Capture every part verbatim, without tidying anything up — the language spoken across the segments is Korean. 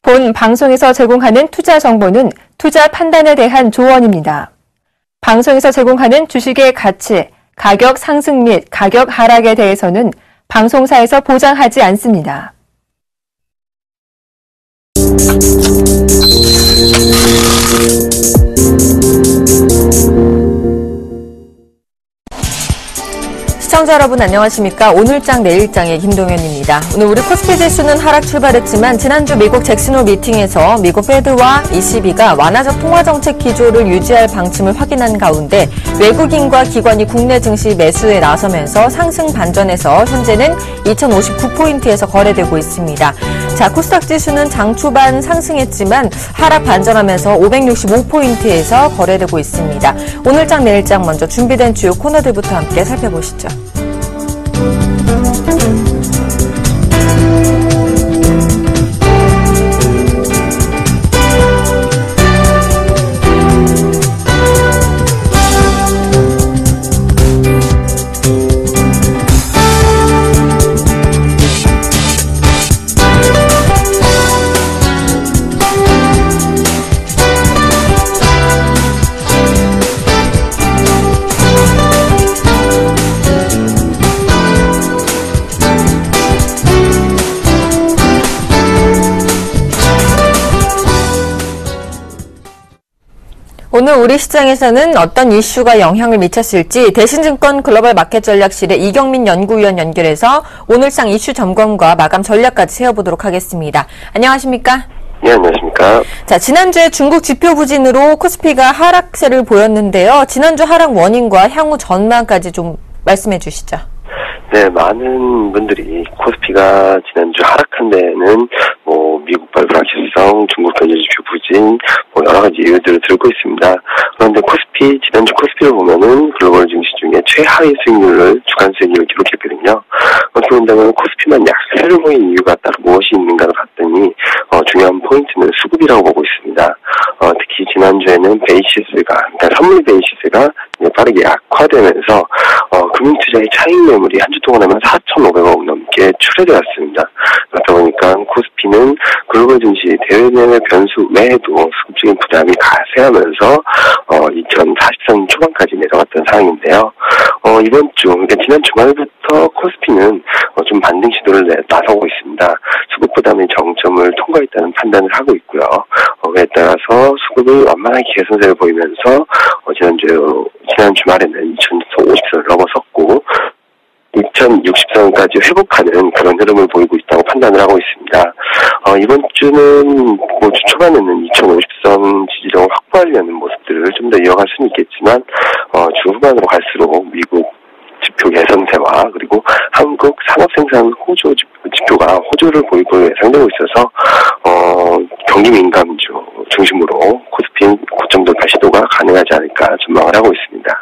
본 방송에서 제공하는 투자 정보는 투자 판단에 대한 조언입니다. 방송에서 제공하는 주식의 가치, 가격 상승 및 가격 하락에 대해서는 방송사에서 보장하지 않습니다. 시청자 여러분 안녕하십니까? 오늘장 내일장의 김동현입니다. 오늘 우리 코스피 지수는 하락 출발했지만 지난주 미국 잭슨홀 미팅에서 미국 페드와 이씨비가 완화적 통화정책 기조를 유지할 방침을 확인한 가운데 외국인과 기관이 국내 증시 매수에 나서면서 상승 반전해서 현재는 이천오십구 포인트에서 거래되고 있습니다. 자, 코스닥 지수는 장 초반 상승했지만 하락 반전하면서 오백육십오 포인트에서 거래되고 있습니다. 오늘장 내일장 먼저 준비된 주요 코너들부터 함께 살펴보시죠. 오늘 우리 시장에서는 어떤 이슈가 영향을 미쳤을지 대신증권 글로벌 마켓 전략실의 이경민 연구위원 연결해서 오늘상 이슈 점검과 마감 전략까지 세워보도록 하겠습니다. 안녕하십니까? 네, 안녕하십니까? 자, 지난주에 중국 지표 부진으로 코스피가 하락세를 보였는데요. 지난주 하락 원인과 향후 전망까지 좀 말씀해 주시죠. 네, 많은 분들이 코스피가 지난주 하락한 데에는 뭐 미국발 불확실성, 중국 경제지표 부진, 뭐 여러 가지 이유들을 들고 있습니다. 그런데 코스피 지난주 코스피를 보면은 글로벌 증시 중에 최하위 수익률을 주간 수익률을 기록했거든요. 어떻게 본다면 코스피만 약세를 보인 이유가 따로 무엇이 있는가를 봤더니 어, 중요한 포인트는 수급이라고 보고 있습니다. 어, 특히 지난주에는 베이시스가, 그러니까 선물 베이시스가 빠르게 약화되면서 어, 금융투자의 차익 매물이 한 주 동안 하면 사천오백억 넘게 출회되었습니다. 그렇다 보니까 코스피는 글로벌 증시 대외내외 변수 외에도 수급적인 부담이 가세하면서 어, 이천사십 년 초반까지 내려갔던 상황인데요. 어, 이번 주, 그러니까 지난 주말부터 코스피는 어, 좀 반등 시도를 내, 나서고 있습니다. 수급 부담의 정점을 통과했다는 판단을 하고 있고요. 어, 그에 따라서 수급이 완만하게 개선세를 보이면서 어, 지난주 지난 주말에는 이천오십 선을 넘어섰고 이천육십 선까지 회복하는 그런 흐름을 보이고 있다고 판단을 하고 있습니다. 어, 이번 주는 뭐 주 초반에는 이천오십 선 지지력을 확보하려는 모습들을 좀 더 이어갈 수는 있겠지만 어, 주 후반으로 갈수록 미국 지표 개선세와 그리고 한국 산업생산 호조 지표가 호조를 보이고 예상되고 있어서 어, 경기 민감주 중심으로 코스피 고점 돌파 시도가 가능하지 않을까 전망을 하고 있습니다.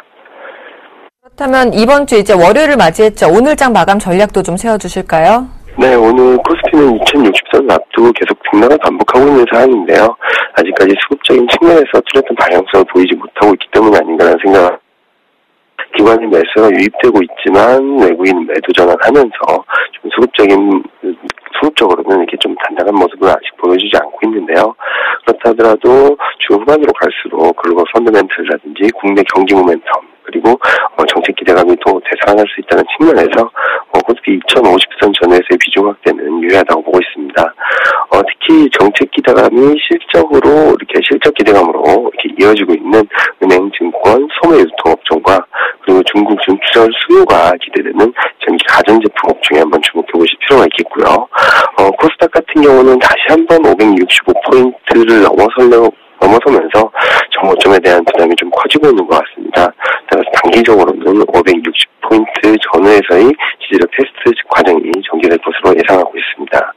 그렇다면 이번 주 이제 월요일을 맞이했죠. 오늘장 마감 전략도 좀 세워주실까요? 네, 오늘 코스피는 이천육십 선을 앞두고 계속 등락을 반복하고 있는 상황인데요. 아직까지 수급적인 측면에서 뚜렷한 방향성을 보이지 못하고 있기 때문이 아닌가라는 생각을 기관의 매수가 유입되고 있지만 외국인 매도 전환하면서 좀 수급적인 수급적으로는 이렇게 좀 단단한 모습을 아직 보여주지 않고 있는데요. 그렇다 하더라도 주 후반으로 갈수록 글로벌 펀더멘털이라든지 국내 경기 모멘텀 그리고 어, 정책 기대감이 또 되살아날 수 있다는 측면에서 어, 코스피 이천오십 선 전후에서의 비중 확대는 유효하다고 보고 있습니다. 어, 특히 정책 기대감이 실적으로 이렇게 실적 기대감으로 이렇게 이어지고 있는 은행, 증권, 소매 유통업종과 그리고 중국 중추절 수요가 기대되는 전기 가전제품 업종에 한번 주목해 보실 필요가 있겠고요. 어, 코스닥 같은 경우는 다시 한번 오백육십오 포인트를 넘어서려고 넘어서면서 정오점에 대한 부담이 좀 커지고 있는 것 같습니다. 따라서 단기적으로는 오백육십 포인트 전후에서의 지지력 테스트 과정이 전개될 것으로 예상하고 있습니다.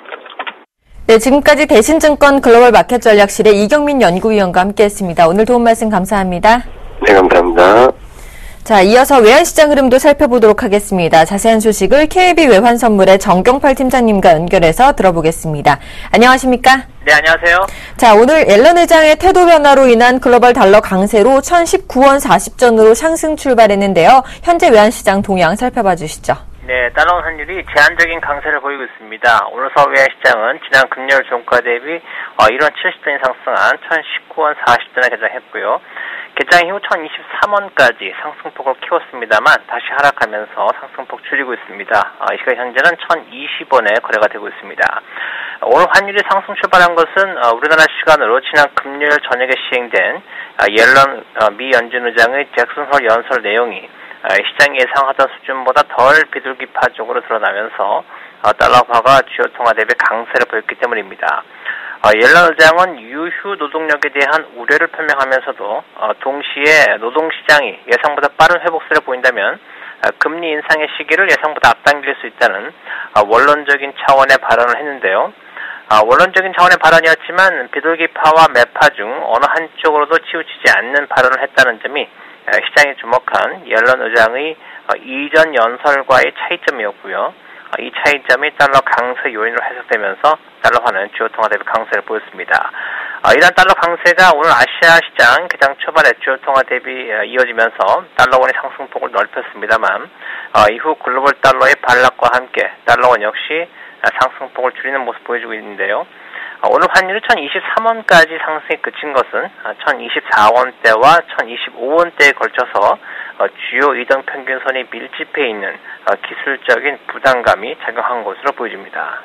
네, 지금까지 대신증권 글로벌 마켓 전략실의 이경민 연구위원과 함께했습니다. 오늘 도움 말씀 감사합니다. 네, 감사합니다. 자, 이어서 외환시장 흐름도 살펴보도록 하겠습니다. 자세한 소식을 케이비 외환선물의 정경팔 팀장님과 연결해서 들어보겠습니다. 안녕하십니까? 네, 안녕하세요. 자, 오늘 옐런 의장의 태도 변화로 인한 글로벌 달러 강세로 천십구 원 사십 전으로 상승 출발했는데요. 현재 외환시장 동향 살펴봐 주시죠. 네, 달러 환율이 제한적인 강세를 보이고 있습니다. 오늘 서울 외환시장은 지난 금요일 종가 대비 일 원 칠십 전이 상승한 천십구 원 사십 전에 개장했고요. 개장 이후 천이십삼 원까지 상승폭을 키웠습니다만 다시 하락하면서 상승폭 줄이고 있습니다. 이 시각 현재는 천이십 원에 거래가 되고 있습니다. 오늘 환율이 상승 출발한 것은 우리나라 시간으로 지난 금요일 저녁에 시행된 옐런 미 연준 의장의 잭슨홀 연설 내용이 시장이 예상하던 수준보다 덜 비둘기파적으로 드러나면서 달러화가 주요 통화 대비 강세를 보였기 때문입니다. 옐런 의장은 유휴 노동력에 대한 우려를 표명하면서도 동시에 노동시장이 예상보다 빠른 회복세를 보인다면 금리 인상의 시기를 예상보다 앞당길 수 있다는 원론적인 차원의 발언을 했는데요. 원론적인 차원의 발언이었지만 비둘기파와 매파 중 어느 한쪽으로도 치우치지 않는 발언을 했다는 점이 시장이 주목한 옐런 의장의 이전 연설과의 차이점이었고요. 이 차이점이 달러 강세 요인으로 해석되면서 달러화는 주요 통화 대비 강세를 보였습니다. 이러한 달러 강세가 오늘 아시아 시장 개장 초반에 주요 통화 대비 이어지면서 달러원의 상승폭을 넓혔습니다만 이후 글로벌 달러의 반락과 함께 달러원 역시 상승폭을 줄이는 모습 보여주고 있는데요. 오늘 환율이 천이십삼 원까지 상승이 그친 것은 천이십사 원대와 천이십오 원대에 걸쳐서 주요 이동 평균선이 밀집해 있는 기술적인 부담감이 작용한 것으로 보여집니다.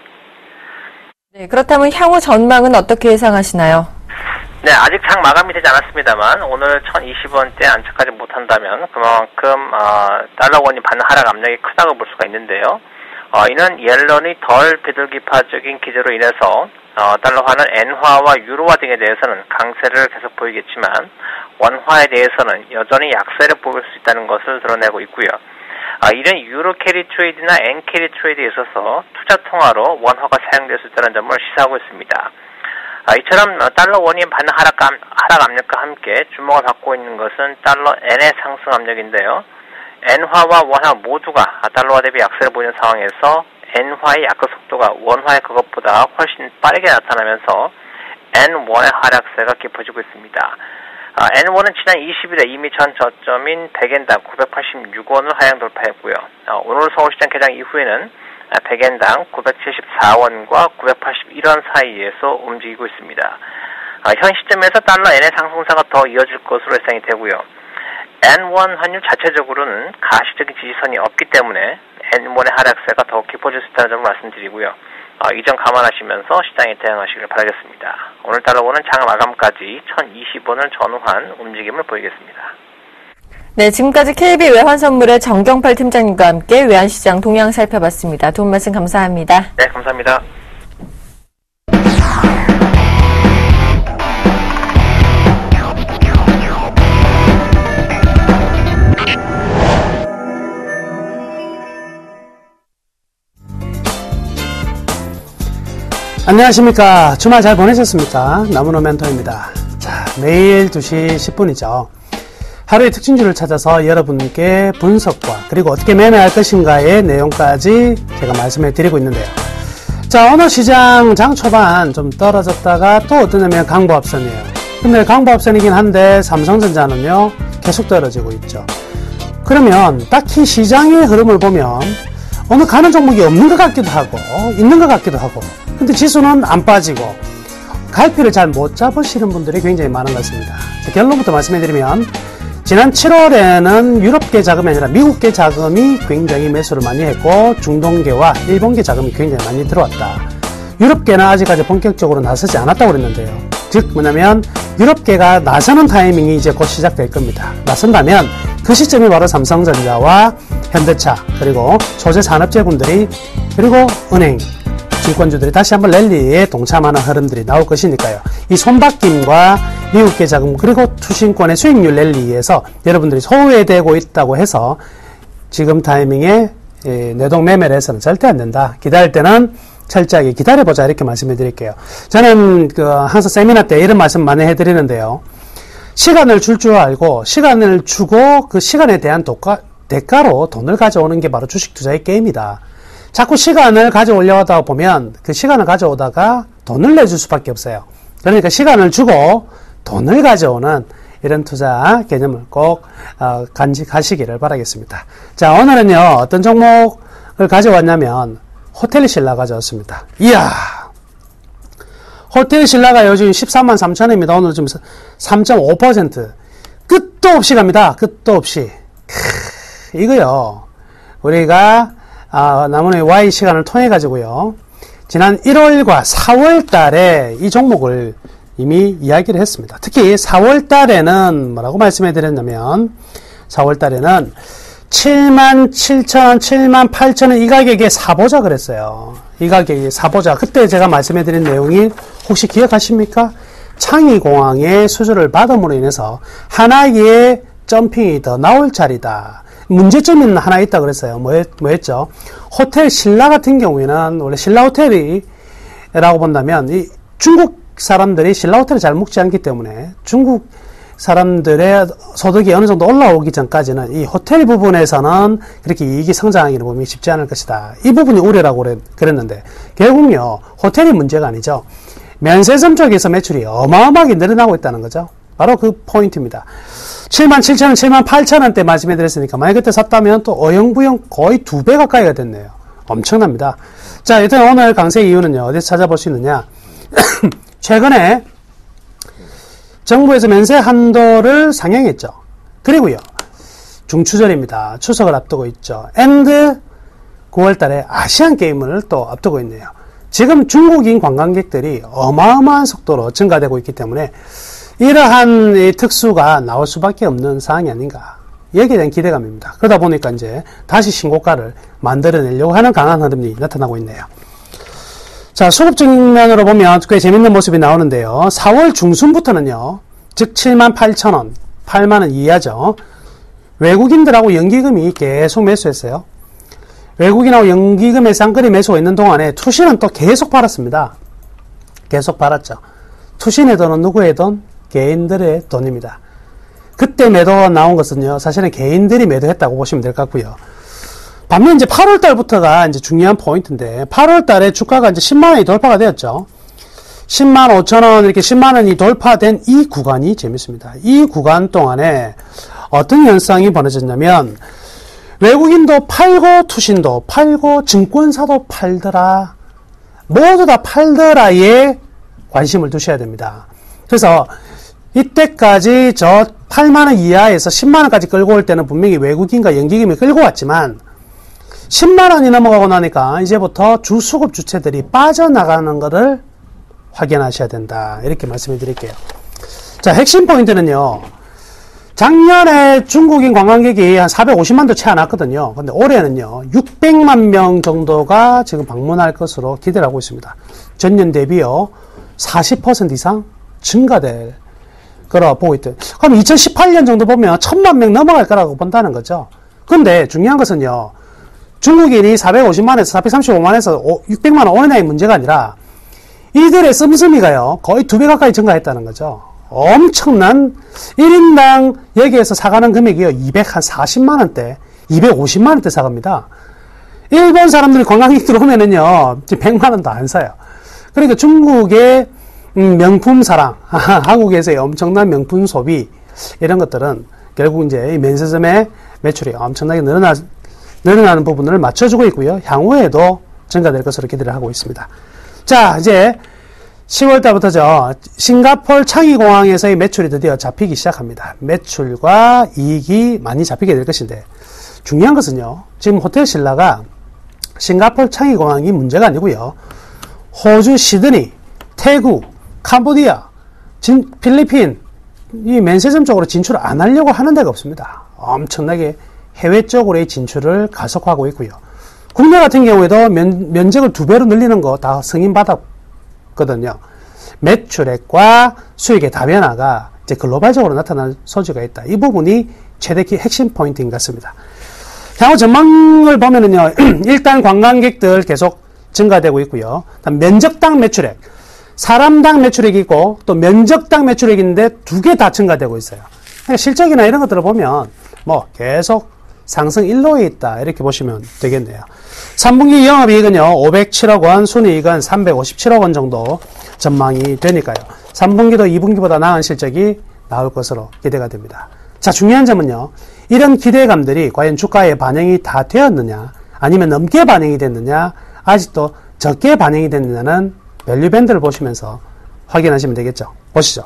네, 그렇다면 향후 전망은 어떻게 예상하시나요? 네, 아직 장 마감이 되지 않았습니다만 오늘 천이십 원대 안착하지 못한다면 그만큼 어, 달러원이 받는 하락 압력이 크다고 볼 수가 있는데요. 어, 이는 옐런이 덜 비둘기파적인 기조로 인해서 어, 달러화는 엔화와 유로화 등에 대해서는 강세를 계속 보이겠지만 원화에 대해서는 여전히 약세를 보일 수 있다는 것을 드러내고 있고요. 아, 이는 유로 캐리 트레이드나 엔 캐리 트레이드에 있어서 투자 통화로 원화가 사용될 수 있다는 점을 시사하고 있습니다. 아, 이처럼 달러 원이 받는 하락, 하락 압력과 함께 주목을 받고 있는 것은 달러 엔의 상승 압력인데요. 엔화와 원화 모두가 달러화 대비 약세를 보이는 상황에서 엔화의 약세 속도가 원화의 그것보다 훨씬 빠르게 나타나면서 엔원의 하락세가 깊어지고 있습니다. 아, 엔원은 지난 이십 일에 이미 전 저점인 백 엔당 구백팔십육 원을 하향 돌파했고요. 아, 오늘 서울시장 개장 이후에는 백 엔당 구백칠십사 원과 구백팔십일 원 사이에서 움직이고 있습니다. 아, 현 시점에서 달러 엔의 상승세가 더 이어질 것으로 예상이 되고요. 엔원 환율 자체적으로는 가시적인 지지선이 없기 때문에 엔원의 하락세가 더욱 깊어질 수 있다는 점을 말씀드리고요. 어, 이 점 감안하시면서 시장에 대응하시길 바라겠습니다. 오늘 달러원은 장 마감까지 천이십 원을 전후한 움직임을 보이겠습니다. 네, 지금까지 케이비 외환선물의 정경팔 팀장님과 함께 외환시장 동향 살펴봤습니다. 도움 말씀 감사합니다. 네, 감사합니다. 안녕하십니까. 주말 잘 보내셨습니까? 나무노 멘토입니다. 자, 매일 두 시 십 분이죠. 하루의 특징주를 찾아서 여러분께 분석과 그리고 어떻게 매매할 것인가의 내용까지 제가 말씀해 드리고 있는데요. 자, 오늘 시장 장 초반 좀 떨어졌다가 또 어떠냐면 강보합선이에요. 근데 강보합선이긴 한데 삼성전자는요 계속 떨어지고 있죠. 그러면 딱히 시장의 흐름을 보면 어느 가는 종목이 없는 것 같기도 하고 있는 것 같기도 하고, 근데 지수는 안 빠지고 갈피를 잘 못 잡으시는 분들이 굉장히 많은 것 같습니다. 자, 결론부터 말씀해드리면 지난 칠월에는 유럽계 자금이 아니라 미국계 자금이 굉장히 매수를 많이 했고 중동계와 일본계 자금이 굉장히 많이 들어왔다. 유럽계는 아직까지 본격적으로 나서지 않았다고 그랬는데요. 즉 뭐냐면 유럽계가 나서는 타이밍이 이제 곧 시작될 겁니다. 나선다면 그 시점이 바로 삼성전자와 현대차 그리고 소재 산업재군들이 그리고 은행 증권주들이 다시 한번 랠리에 동참하는 흐름들이 나올 것이니까요. 이 손바뀜과 미국계 자금 그리고 투신권의 수익률 랠리에서 여러분들이 소외되고 있다고 해서 지금 타이밍에 내동 매매를 해서는 절대 안 된다. 기다릴 때는 철저하게 기다려보자 이렇게 말씀해 드릴게요. 저는 그 항상 세미나 때 이런 말씀 많이 해드리는데요. 시간을 줄 줄 알고 시간을 주고 그 시간에 대한 도가, 대가로 돈을 가져오는 게 바로 주식 투자의 게임이다. 자꾸 시간을 가져오려다 보면 그 시간을 가져오다가 돈을 내줄 수밖에 없어요. 그러니까 시간을 주고 돈을 가져오는 이런 투자 개념을 꼭 어, 간직하시기를 바라겠습니다. 자, 오늘은요 어떤 종목 가져왔냐면 호텔 신라 가져왔습니다. 이야, 호텔 신라가 요즘 십삼만 삼천원입니다. 오늘 좀 삼 점 오 퍼센트. 끝도 없이 갑니다. 끝도 없이. 크, 이거요. 우리가 아, 남은 Y 시간을 통해 가지고요. 지난 일월과 사월 달에 이 종목을 이미 이야기를 했습니다. 특히 사월 달에는 뭐라고 말씀해 드렸냐면 사월 달에는 칠만 칠천, 칠만 팔천원 이 가격에 사보자 그랬어요. 이 가격에 사보자. 그때 제가 말씀해 드린 내용이 혹시 기억하십니까? 창의공항의 수주를 받음으로 인해서 하나의 점핑이 더 나올 자리다. 문제점이 하나 있다 그랬어요. 뭐, 뭐였죠? 호텔 신라 같은 경우에는 원래 신라 호텔이라고 본다면 이 중국 사람들이 신라 호텔을 잘 묵지 않기 때문에 중국 사람들의 소득이 어느 정도 올라오기 전까지는 이 호텔 부분에서는 그렇게 이익이 성장하기를 보면 쉽지 않을 것이다. 이 부분이 우려라고 그랬는데 결국요 호텔이 문제가 아니죠. 면세점 쪽에서 매출이 어마어마하게 늘어나고 있다는 거죠. 바로 그 포인트입니다. 칠만 칠천원, 칠만 팔천원대 말씀해 드렸으니까 만약 그때 샀다면 또 어영부영 거의 두 배 가까이가 됐네요. 엄청납니다. 자, 일단 오늘 강세 이유는요. 어디서 찾아볼 수 있느냐. 최근에 정부에서 면세 한도를 상향했죠. 그리고요. 중추절입니다. 추석을 앞두고 있죠. 앤드 구월 달에 아시안 게임을 또 앞두고 있네요. 지금 중국인 관광객들이 어마어마한 속도로 증가되고 있기 때문에 이러한 이 특수가 나올 수밖에 없는 사항이 아닌가. 여기에 대한 기대감입니다. 그러다 보니까 이제 다시 신고가를 만들어내려고 하는 강한 흐름이 나타나고 있네요. 자, 수급적인 면으로 보면 꽤 재밌는 모습이 나오는데요. 사월 중순부터는요, 즉 칠만 팔천원, 팔만원 이하죠. 외국인들하고 연기금이 계속 매수했어요. 외국인하고 연기금의 쌍끌이 매수가 있는 동안에 투신은 또 계속 팔았습니다. 계속 팔았죠. 투신의 돈은 누구의 돈? 개인들의 돈입니다. 그때 매도가 나온 것은요, 사실은 개인들이 매도했다고 보시면 될 것 같고요. 반면 이제 팔월 달부터가 이제 중요한 포인트인데, 팔월 달에 주가가 이제 십만 원이 돌파가 되었죠. 십만 오천 원, 이렇게 십만 원이 돌파된 이 구간이 재밌습니다. 이 구간 동안에 어떤 현상이 벌어졌냐면, 외국인도 팔고, 투신도 팔고, 증권사도 팔더라. 모두 다 팔더라에 관심을 두셔야 됩니다. 그래서 이때까지 저 팔만 원 이하에서 십만 원까지 끌고 올 때는 분명히 외국인과 연기금이 끌고 왔지만 십만 원이 넘어가고 나니까 이제부터 주수급 주체들이 빠져나가는 것을 확인하셔야 된다. 이렇게 말씀해 드릴게요. 자, 핵심 포인트는요. 작년에 중국인 관광객이 한 사백오십만도 채 안 왔거든요. 근데 올해는요. 육백만 명 정도가 지금 방문할 것으로 기대를 하고 있습니다. 전년 대비요. 사십 퍼센트 이상 증가될 거라고 보고 있대요. 그럼 이천십팔 년 정도 보면 천만 명 넘어갈 거라고 본다는 거죠. 근데 중요한 것은요. 중국인이 사백오십만에서 사백삼십오만에서 육백만 원 오인의 문제가 아니라 이들의 씀씀이가요. 거의 두 배 가까이 증가했다는 거죠. 엄청난 일 인당 여기에서 사가는 금액이요. 이백사십만 원대, 이백오십만 원대 사갑니다. 일본 사람들이 관광객 들어오면은요. 지금 백만 원도 안 사요. 그러니까 중국의 명품 사랑, 한국에서의 엄청난 명품 소비, 이런 것들은 결국 이제 면세점의 매출이 엄청나게 늘어나, 늘어나는 부분을 맞춰주고 있고요. 향후에도 증가될 것으로 기대를 하고 있습니다. 자, 이제 시월 달부터죠. 싱가포르 창의공항에서의 매출이 드디어 잡히기 시작합니다. 매출과 이익이 많이 잡히게 될 것인데, 중요한 것은요. 지금 호텔 신라가 싱가포르 창의공항이 문제가 아니고요. 호주 시드니, 태국, 캄보디아, 진, 필리핀, 이 면세점 쪽으로 진출을 안 하려고 하는 데가 없습니다. 엄청나게 해외 쪽으로의 진출을 가속화하고 있고요. 국내 같은 경우에도 면, 면적을 두 배로 늘리는 거 다 승인받았거든요. 매출액과 수익의 다변화가 이제 글로벌적으로 나타날 소지가 있다. 이 부분이 최대 핵심 포인트인 것 같습니다. 향후 전망을 보면은요, 일단 관광객들 계속 증가되고 있고요. 면적당 매출액, 사람당 매출액이 있고 또 면적당 매출액인데 두 개 다 증가되고 있어요. 그러니까 실적이나 이런 것들을 보면 뭐 계속 상승 일로에 있다 이렇게 보시면 되겠네요. 삼 분기 영업이익은요 오백칠억 원, 순이익은 삼백오십칠억 원 정도 전망이 되니까요. 삼 분기도 이 분기보다 나은 실적이 나올 것으로 기대가 됩니다. 자, 중요한 점은요, 이런 기대감들이 과연 주가에 반영이 다 되었느냐, 아니면 넘게 반영이 됐느냐, 아직도 적게 반영이 됐느냐는 밸류 밴드를 보시면서 확인하시면 되겠죠. 보시죠.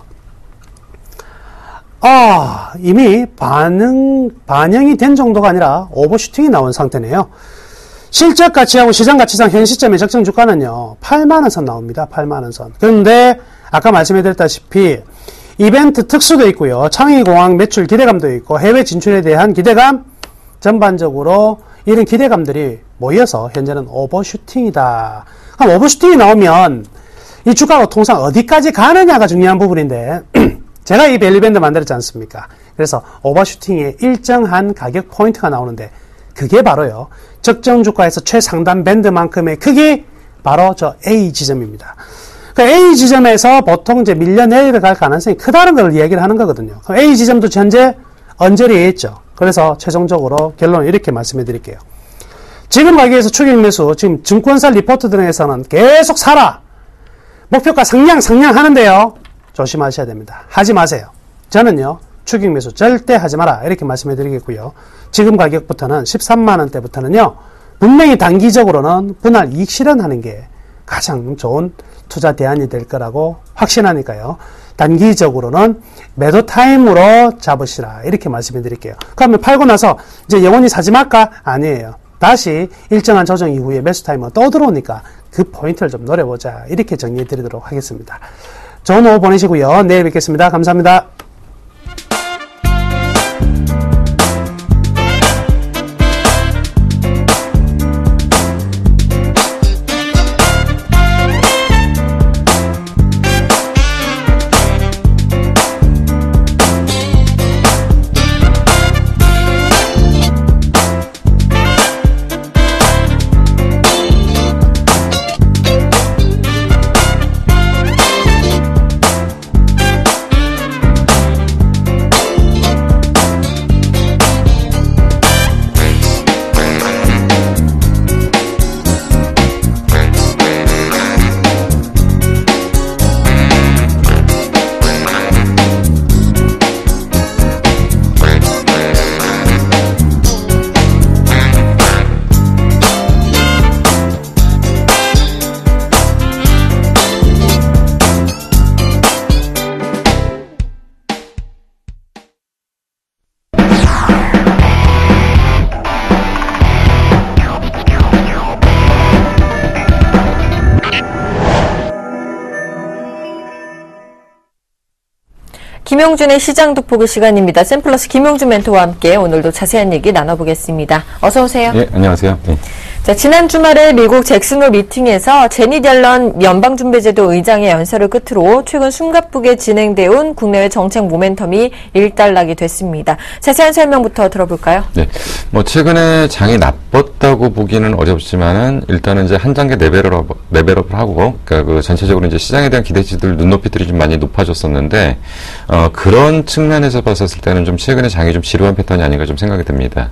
아, 이미 반응, 반영이 된 정도가 아니라 오버슈팅이 나온 상태네요. 실적 가치하고 시장 가치상 현 시점의 적정 주가는요, 팔만 원 선 나옵니다. 팔만 원 선. 그런데 아까 말씀해드렸다시피 이벤트 특수도 있고요. 창의공학 매출 기대감도 있고 해외 진출에 대한 기대감, 전반적으로 이런 기대감들이 모여서 현재는 오버슈팅이다. 그럼 오버슈팅이 나오면 이 주가가 통상 어디까지 가느냐가 중요한 부분인데 제가 이 밸류밴드 만들었지 않습니까? 그래서 오버슈팅의 일정한 가격 포인트가 나오는데 그게 바로요, 적정 주가에서 최상단 밴드만큼의 크기, 바로 저 A 지점입니다. 그 A 지점에서 보통 이제 밀려 내려갈 가능성이 크다는 걸 이야기를 하는 거거든요. 그럼 A 지점도 현재 언저리에 있죠. 그래서 최종적으로 결론을 이렇게 말씀해 드릴게요. 지금 가격에서 추격 매수, 지금 증권사 리포트 등에서는 계속 사라, 목표가 상향, 상향 하는데요. 조심하셔야 됩니다. 하지 마세요. 저는요, 추격 매수 절대 하지 마라, 이렇게 말씀해 드리겠고요. 지금 가격부터는 십삼만 원대부터는요, 분명히 단기적으로는 분할 이익 실현하는 게 가장 좋은 투자 대안이 될 거라고 확신하니까요. 단기적으로는 매도 타임으로 잡으시라, 이렇게 말씀해 드릴게요. 그러면 팔고 나서 이제 영원히 사지 말까? 아니에요. 다시 일정한 조정 이후에 매수 타임은 또 들어오니까 그 포인트를 좀 노려보자, 이렇게 정리해 드리도록 하겠습니다. 좋은 오후 보내시고요. 내일 뵙겠습니다. 감사합니다. 김용준의 시장 돋보기 시간입니다. 샘플러스 김용준 멘토와 함께 오늘도 자세한 얘기 나눠보겠습니다. 어서 오세요. 네, 안녕하세요. 네. 자, 지난 주말에 미국 잭슨홀 미팅에서 제닛 옐런 연방준비제도 의장의 연설을 끝으로 최근 숨가쁘게 진행되어 온 국내외 정책 모멘텀이 일단락이 됐습니다. 자세한 설명부터 들어볼까요? 네, 뭐 최근에 장이 나빴다고 보기는 어렵지만은 일단은 이제 한 단계 레벨업 레벨업을 하고, 그러니까 그 전체적으로 이제 시장에 대한 기대치들 눈높이들이 좀 많이 높아졌었는데, 어 그런 측면에서 봤었을 때는 좀 최근에 장이 좀 지루한 패턴이 아닌가 좀 생각이 듭니다.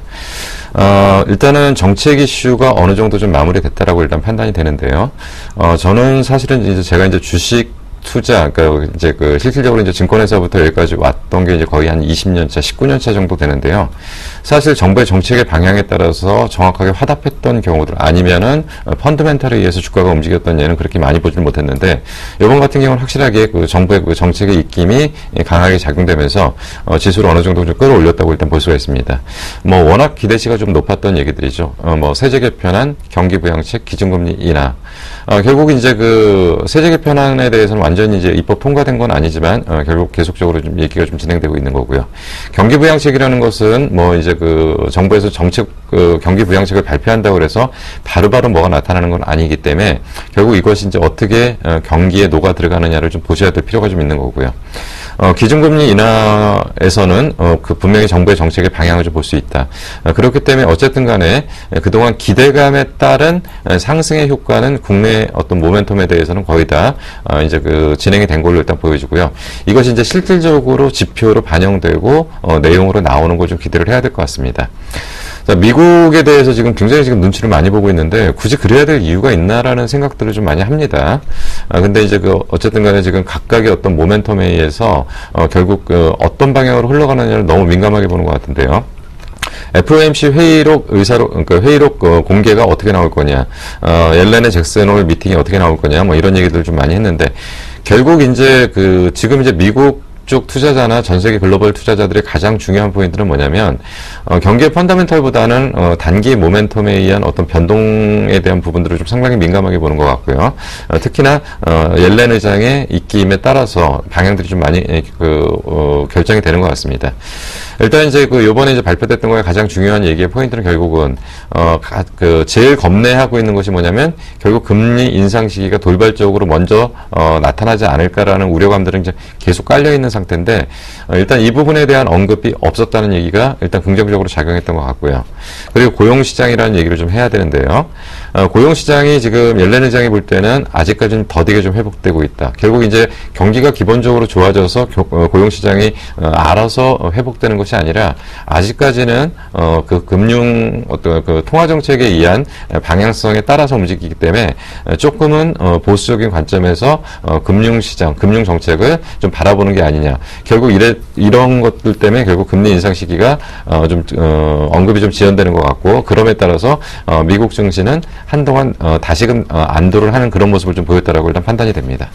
어, 일단은 정책 이슈가 어느 정도 좀 마무리됐다라고 일단 판단이 되는데요. 어, 저는 사실은 이제 제가 이제 주식 투자, 그러니까 이제 그 실질적으로 이제 증권회사부터 여기까지 왔던 게 이제 거의 한 이십 년 차, 십구 년 차 정도 되는데요. 사실 정부의 정책의 방향에 따라서 정확하게 화답했던 경우들, 아니면은 펀드멘탈에 의해서 주가가 움직였던 예는 그렇게 많이 보지는 못했는데, 이번 같은 경우는 확실하게 그 정부의 그 정책의 입김이 강하게 작용되면서 어, 지수를 어느 정도 좀 끌어올렸다고 일단 볼 수가 있습니다. 뭐 워낙 기대치가 좀 높았던 얘기들이죠. 어, 뭐 세제 개편안, 경기 부양책, 기준금리 인하. 어, 결국 이제 그 세제 개편안에 대해서는 완전히 이제 입법 통과된 건 아니지만 어, 결국 계속적으로 좀 얘기가 좀 진행되고 있는 거고요. 경기 부양책이라는 것은 뭐 이제 그 정부에서 정책 그 경기 부양책을 발표한다고 해서 바로바로 뭐가 나타나는 건 아니기 때문에 결국 이것이 이제 어떻게 어, 경기에 녹아 들어가느냐를 좀 보셔야 될 필요가 좀 있는 거고요. 어, 기준금리 인하에서는 어, 그 분명히 정부의 정책의 방향을 좀 볼 수 있다. 어, 그렇기 때문에 어쨌든 간에 그동안 기대감에 따른 상승의 효과는 국내 어떤 모멘텀에 대해서는 거의 다 어, 이제 그 진행이 된 걸로 일단 보여지고요. 이것이 이제 실질적으로 지표로 반영되고 어, 내용으로 나오는 걸 좀 기대를 해야 될 것 같습니다. 자, 미국에 대해서 지금 굉장히 지금 눈치를 많이 보고 있는데 굳이 그래야 될 이유가 있나라는 생각들을 좀 많이 합니다. 아, 근데 이제 그 어쨌든 간에 지금 각각의 어떤 모멘텀에 의해서 어, 결국 그 어떤 방향으로 흘러가느냐를 너무 민감하게 보는 것 같은데요. 에프오엠씨 회의록 의사록 그러니까 회의록 어, 공개가 어떻게 나올 거냐, 어, 옐렌의 잭슨홀 미팅이 어떻게 나올 거냐, 뭐 이런 얘기들 좀 많이 했는데 결국 이제 그 지금 이제 미국 쪽 투자자나 전 세계 글로벌 투자자들의 가장 중요한 포인트는 뭐냐면 어, 경기의 펀더멘털보다는 어, 단기 모멘텀에 의한 어떤 변동에 대한 부분들을 좀 상당히 민감하게 보는 것 같고요. 어, 특히나 어, 옐렌 의장의 입김에 따라서 방향들이 좀 많이 그 어, 결정이 되는 것 같습니다. 일단 이제 그 요번에 이제 발표됐던 거에 가장 중요한 얘기의 포인트는 결국은 어, 가, 그 제일 겁내하고 있는 것이 뭐냐면 결국 금리 인상 시기가 돌발적으로 먼저 어, 나타나지 않을까라는 우려감들은 이제 계속 깔려 있는 상태인데 어, 일단 이 부분에 대한 언급이 없었다는 얘기가 일단 긍정적으로 작용했던 것 같고요. 그리고 고용시장이라는 얘기를 좀 해야 되는데요. 어, 고용시장이 지금 옐렌 의장이 볼 때는 아직까지는 더디게 좀 회복되고 있다. 결국 이제 경기가 기본적으로 좋아져서 교, 어, 고용시장이 어, 알아서 회복되는 것이 아니라 아직까지는 어, 그 금융 어떤 그 통화 정책에 의한 방향성에 따라서 움직이기 때문에 조금은 어, 보수적인 관점에서 어, 금융시장, 금융 정책을 좀 바라보는 게 아니냐. 결국 이래 이런 것들 때문에 결국 금리 인상 시기가 어, 좀 어, 언급이 좀 지연되는 것 같고 그럼에 따라서 어, 미국 증시는 한동안 어, 다시금 어, 안도를 하는 그런 모습을 좀 보였다라고 일단 판단이 됩니다.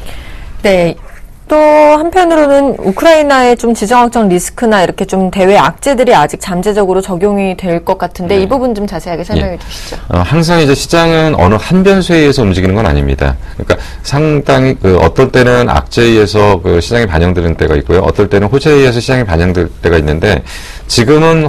네. 또 한편으로는 우크라이나의 좀 지정학적 리스크나 이렇게 좀 대외 악재들이 아직 잠재적으로 적용이 될 것 같은데 네. 이 부분 좀 자세하게 설명해 예. 주시죠. 어, 항상 이제 시장은 어느 한 변수에 의해서 움직이는 건 아닙니다. 그러니까 상당히 그 어떨 때는 악재에 의해서 그 시장이 반영되는 때가 있고요. 어떨 때는 호재에 의해서 시장이 반영될 때가 있는데 지금은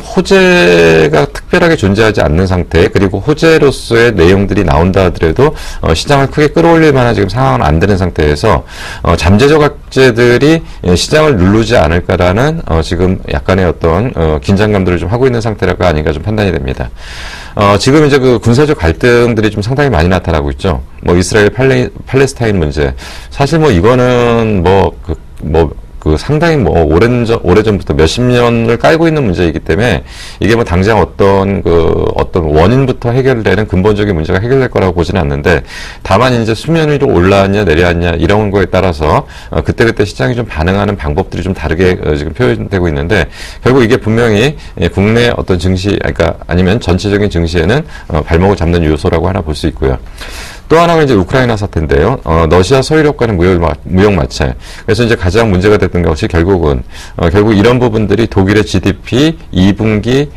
호재가 특별하게 존재하지 않는 상태 그리고 호재로서의 내용들이 나온다 하더라도 어, 시장을 크게 끌어올릴 만한 지금 상황은 안 되는 상태에서 어, 잠재적 악재들이 시장을 누르지 않을까라는 어, 지금 약간의 어떤 어, 긴장감들을 좀 하고 있는 상태가 아닌가 좀 판단이 됩니다. 어, 지금 이제 그 군사적 갈등들이 좀 상당히 많이 나타나고 있죠. 뭐 이스라엘 팔레, 팔레스타인 문제. 사실 뭐 이거는 뭐 그, 뭐 그 상당히 뭐 오랜 전, 오래전부터 몇십 년을 깔고 있는 문제이기 때문에 이게 뭐 당장 어떤 그 어떤 원인부터 해결되는 근본적인 문제가 해결될 거라고 보지는 않는데 다만 이제 수면 위로 올라왔냐 내려왔냐 이런 거에 따라서 어, 그때그때 시장이 좀 반응하는 방법들이 좀 다르게 어, 지금 표현되고 있는데 결국 이게 분명히 예, 국내 어떤 증시 그러니까 아니면 전체적인 증시에는 어, 발목을 잡는 요소라고 하나 볼 수 있고요. 또 하나가 이제 우크라이나 사태인데요. 어, 러시아 서유럽 간의 무역, 무역 마찰. 그래서 이제 가장 문제가 됐던 것이 결국은, 어, 결국 이런 부분들이 독일의 지디피 이 분기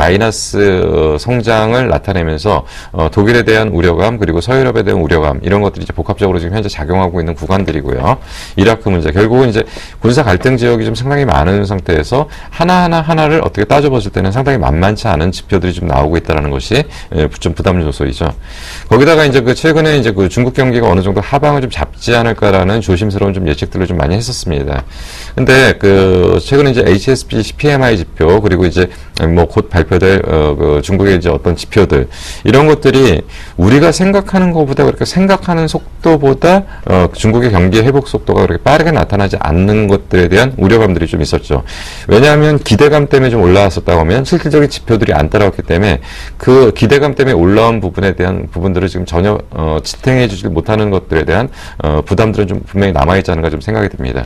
마이너스 성장을 나타내면서, 어, 독일에 대한 우려감, 그리고 서유럽에 대한 우려감, 이런 것들이 이제 복합적으로 지금 현재 작용하고 있는 구간들이고요. 이라크 문제. 결국은 이제 군사 갈등 지역이 좀 상당히 많은 상태에서 하나하나 하나를 어떻게 따져봤을 때는 상당히 만만치 않은 지표들이 좀 나오고 있다는 것이 좀 부담 요소이죠. 거기다가 이제 그 최근 이제 그 중국 경기가 어느 정도 하방을 좀 잡지 않을까라는 조심스러운 좀 예측들을 좀 많이 했었습니다. 근데 그 최근에 이제 에이치에스비씨 피엠아이 지표 그리고 이제 뭐 곧 발표될 어 그 중국의 이제 어떤 지표들 이런 것들이 우리가 생각하는 것보다 그렇게 생각하는 속도보다 어 중국의 경기 회복 속도가 그렇게 빠르게 나타나지 않는 것들에 대한 우려감들이 좀 있었죠. 왜냐하면 기대감 때문에 좀 올라왔었다고 하면 실질적인 지표들이 안 따라왔기 때문에 그 기대감 때문에 올라온 부분에 대한 부분들을 지금 전혀 어, 지탱해주지 못하는 것들에 대한 어, 부담들은 좀 분명히 남아있지 않은가 좀 생각이 듭니다.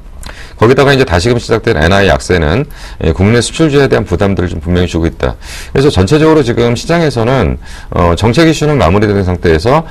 거기다가 이제 다시금 시작된 엔아이 약세는 국내 수출주에 대한 부담들을 좀 분명히 주고 있다. 그래서 전체적으로 지금 시장에서는 어 정책 이슈는 마무리된 상태에서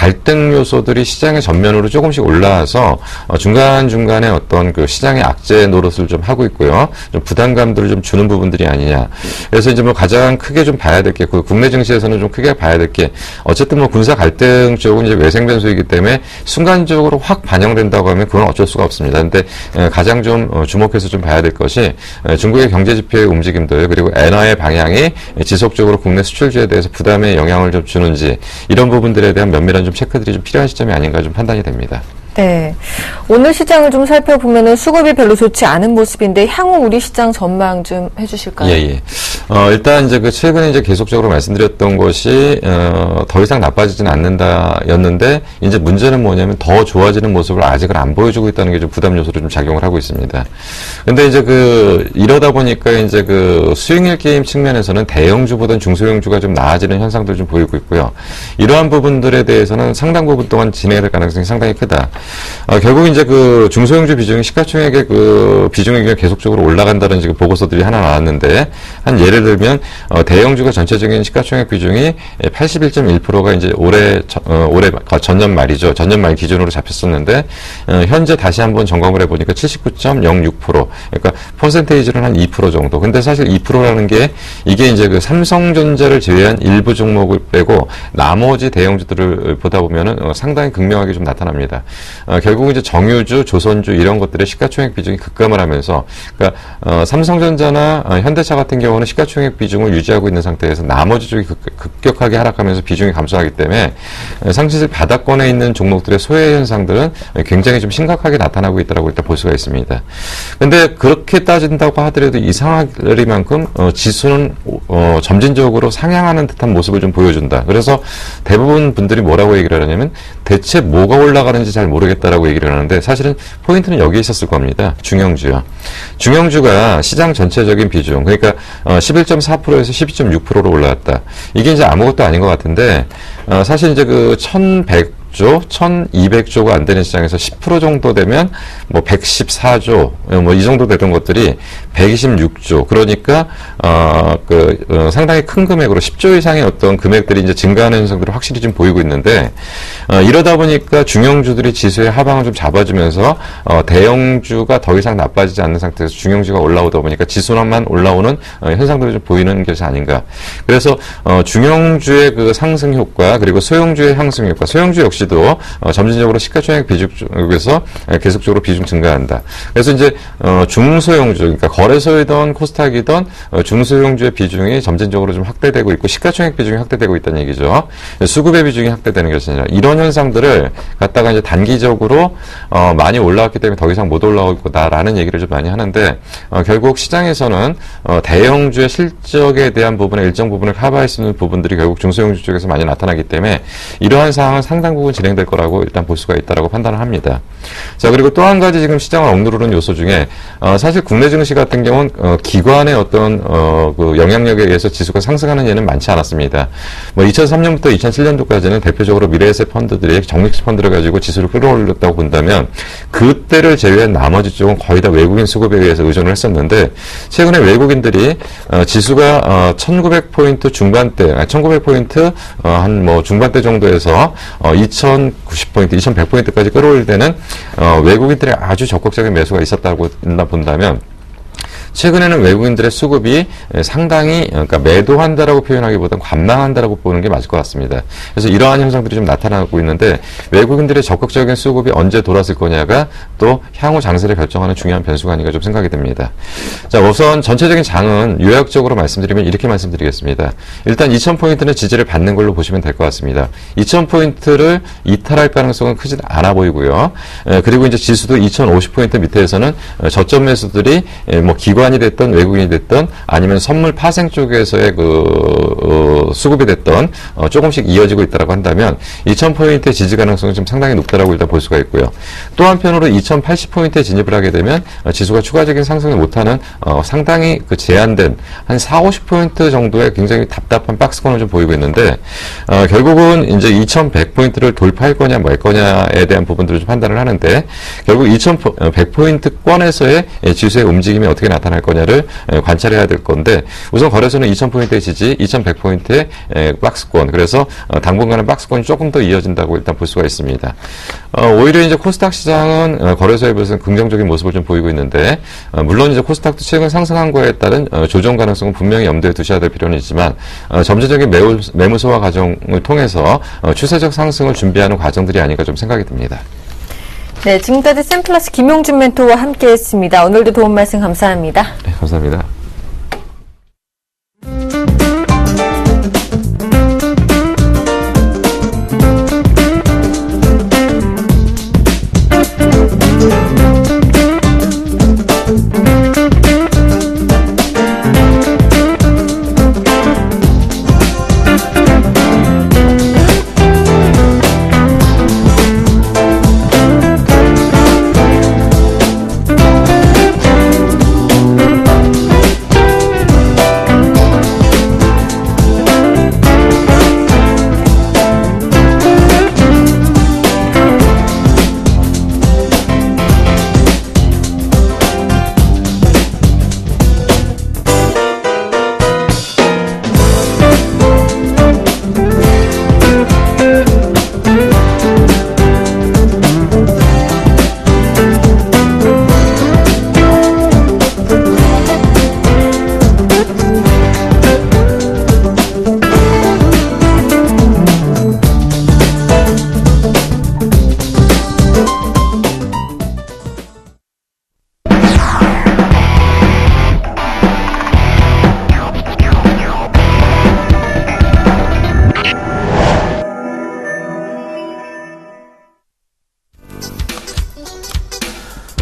갈등 요소들이 시장의 전면으로 조금씩 올라와서 어 중간중간에 어떤 그 시장의 악재 노릇을 좀 하고 있고요. 좀 부담감들을 좀 주는 부분들이 아니냐. 그래서 이제 뭐 가장 크게 좀 봐야 될 게 그 국내 증시에서는 좀 크게 봐야 될 게 어쨌든 뭐 군사 갈등 쪽은 이제 외생 변수이기 때문에 순간적으로 확 반영된다고 하면 그건 어쩔 수가 없습니다. 근데 가장 좀 주목해서 좀 봐야 될 것이 중국의 경제 지표의 움직임들 그리고 엔화의 방향이 지속적으로 국내 수출주에 대해서 부담에 영향을 좀 주는지 이런 부분들에 대한 면밀한 좀 체크들이 좀 필요한 시점이 아닌가 좀 판단이 됩니다. 네. 오늘 시장을 좀 살펴보면은 수급이 별로 좋지 않은 모습인데 향후 우리 시장 전망 좀 해주실까요? 예, 예. 어, 일단 이제 그 최근에 이제 계속적으로 말씀드렸던 것이, 어, 더 이상 나빠지진 않는다 였는데, 이제 문제는 뭐냐면 더 좋아지는 모습을 아직은 안 보여주고 있다는 게 좀 부담 요소로 좀 작용을 하고 있습니다. 근데 이제 그, 이러다 보니까 이제 그 수익률 게임 측면에서는 대형주보다는 중소형주가 좀 나아지는 현상들을 좀 보이고 있고요. 이러한 부분들에 대해서는 상당 부분 동안 진행될 가능성이 상당히 크다. 어, 결국 이제 그 중소형주 비중이 시가총액의 그 비중이 계속적으로 올라간다는 지금 보고서들이 하나 나왔는데, 한 예를 예를 들면 어, 대형주가 전체적인 시가총액 비중이 팔십일 점 일 퍼센트가 이제 올해 어, 올해 전년 말이죠. 전년 말 기준으로 잡혔었는데 어, 현재 다시 한번 점검을 해보니까 칠십구 점 영육 퍼센트. 그러니까 퍼센테이지는 한 이 퍼센트 정도. 근데 사실 이 퍼센트라는 게 이게 이제 그 삼성전자를 제외한 일부 종목을 빼고 나머지 대형주들을 보다 보면은 어, 상당히 극명하게 좀 나타납니다. 어, 결국 이제 정유주, 조선주 이런 것들의 시가총액 비중이 급감을 하면서, 그러니까 어, 삼성전자나 어, 현대차 같은 경우는 시가총액 비중을 유지하고 있는 상태에서 나머지 쪽이 급, 급격하게 하락하면서 비중이 감소하기 때문에 어, 상실 바닥권에 있는 종목들의 소외 현상들은 굉장히 좀 심각하게 나타나고 있다고 일단 볼 수가 있습니다. 근데 그렇게 따진다고 하더라도 이상하리만큼 어, 지수는 어, 점진적으로 상향하는 듯한 모습을 좀 보여준다. 그래서 대부분 분들이 뭐라고 얘기를 하냐면 대체 뭐가 올라가는지 잘 모르겠다라고 얘기를 하는데, 사실은 포인트는 여기에 있었을 겁니다. 중형주요. 중형주가 시장 전체적인 비중, 그러니까 어, 십일 점 사 퍼센트에서 십이 점 육 퍼센트로 올라갔다. 이게 이제 아무것도 아닌 것 같은데 어, 사실 이제 그 천백 조, 천이백 조가 안 되는 시장에서 십 퍼센트 정도 되면 뭐 백십사 조, 뭐 이 정도 되던 것들이 백이십육 조. 그러니까 어, 그 어, 상당히 큰 금액으로 십 조 이상의 어떤 금액들이 이제 증가하는 현상들을 확실히 좀 보이고 있는데, 어, 이러다 보니까 중형주들이 지수의 하방을 좀 잡아주면서 어, 대형주가 더 이상 나빠지지 않는 상태에서 중형주가 올라오다 보니까 지수만 올라오는 어, 현상들이 좀 보이는 것이 아닌가. 그래서 어, 중형주의 그 상승 효과, 그리고 소형주의 상승 효과, 소형주 역시 도 어, 점진적으로 시가총액 비중 쪽에서 계속적으로 비중 증가한다. 그래서 이제 어, 중소형주, 그러니까 거래소이던 코스닥이던 어, 중소형주의 비중이 점진적으로 좀 확대되고 있고 시가총액 비중이 확대되고 있다는 얘기죠. 수급의 비중이 확대되는 것이 아니라 이런 현상들을 갖다가 이제 단기적으로 어, 많이 올라왔기 때문에 더 이상 못 올라올 거다라는 얘기를 좀 많이 하는데, 어, 결국 시장에서는 어, 대형주의 실적에 대한 부분의 일정 부분을 커버할 수 있는 부분들이 결국 중소형주 쪽에서 많이 나타나기 때문에 이러한 상황은 상당 부분 진행될 거라고 일단 볼 수가 있다라고 판단을 합니다. 자, 그리고 또 한 가지 지금 시장을 억누르는 요소 중에 어, 사실 국내 증시 같은 경우는 어, 기관의 어떤 어, 그 영향력에 의해서 지수가 상승하는 예는 많지 않았습니다. 뭐 이천삼 년부터 이천칠 년도까지는 대표적으로 미래에셋 펀드들이 적립식 펀드를 가지고 지수를 끌어올렸다고 본다면 그때를 제외한 나머지 쪽은 거의 다 외국인 수급에 의해서 의존을 했었는데, 최근에 외국인들이 어, 지수가 어, 천구백 포인트 중반대, 아, 천구백 포인트 어, 한 뭐 중반대 정도에서 어, 이천구십 포인트, 이천백 포인트까지 끌어올릴 때는 어, 외국인들의 아주 적극적인 매수가 있었다고 본다면, 최근에는 외국인들의 수급이 상당히, 그러니까 매도한다라고 표현하기보다는 관망한다라고 보는 게 맞을 것 같습니다. 그래서 이러한 현상들이 좀 나타나고 있는데, 외국인들의 적극적인 수급이 언제 돌았을 거냐가 또 향후 장세를 결정하는 중요한 변수가 아닌가 좀 생각이 듭니다. 자, 우선 전체적인 장은 요약적으로 말씀드리면 이렇게 말씀드리겠습니다. 일단 이천 포인트는 지지를 받는 걸로 보시면 될 것 같습니다. 이천 포인트를 이탈할 가능성은 크지 않아 보이고요. 그리고 이제 지수도 이천오십 포인트 밑에서는 저점 매수들이 뭐 기관 기관이 됐던 외국인이 됐던 아니면 선물 파생 쪽에서의 그 어, 수급이 됐던 어, 조금씩 이어지고 있다라고 한다면 이천 포인트의 지지 가능성이 좀 상당히 높다라고 일단 볼 수가 있고요. 또 한편으로 이천팔십 포인트에 진입을 하게 되면 어, 지수가 추가적인 상승을 못하는 어, 상당히 그 제한된 한 사오십 포인트 정도의 굉장히 답답한 박스권을 좀 보이고 있는데, 어, 결국은 이제 이천백 포인트를 돌파할 거냐 말 거냐에 대한 부분들을 좀 판단을 하는데, 결국 이천백 포인트권에서의 지수의 움직임이 어떻게 나타날 거냐를 관찰해야 될 건데, 우선 거래소는 이천 포인트의 지지, 이천백 포인트의 박스권, 그래서 당분간은 박스권이 조금 더 이어진다고 일단 볼 수가 있습니다. 어, 오히려 이제 코스닥 시장은 거래소에 비해서는 긍정적인 모습을 좀 보이고 있는데, 어, 물론 이제 코스닥도 최근 상승한 거에 따른 어, 조정 가능성은 분명히 염두에 두셔야 될 필요는 있지만, 어, 점진적인 매우, 매물 소화 과정을 통해서 어, 추세적 상승을 준비하는 과정들이 아닌가 좀 생각이 듭니다. 네, 지금까지 샘플러스 김용준 멘토와 함께했습니다. 오늘도 도움 말씀 감사합니다. 네, 감사합니다.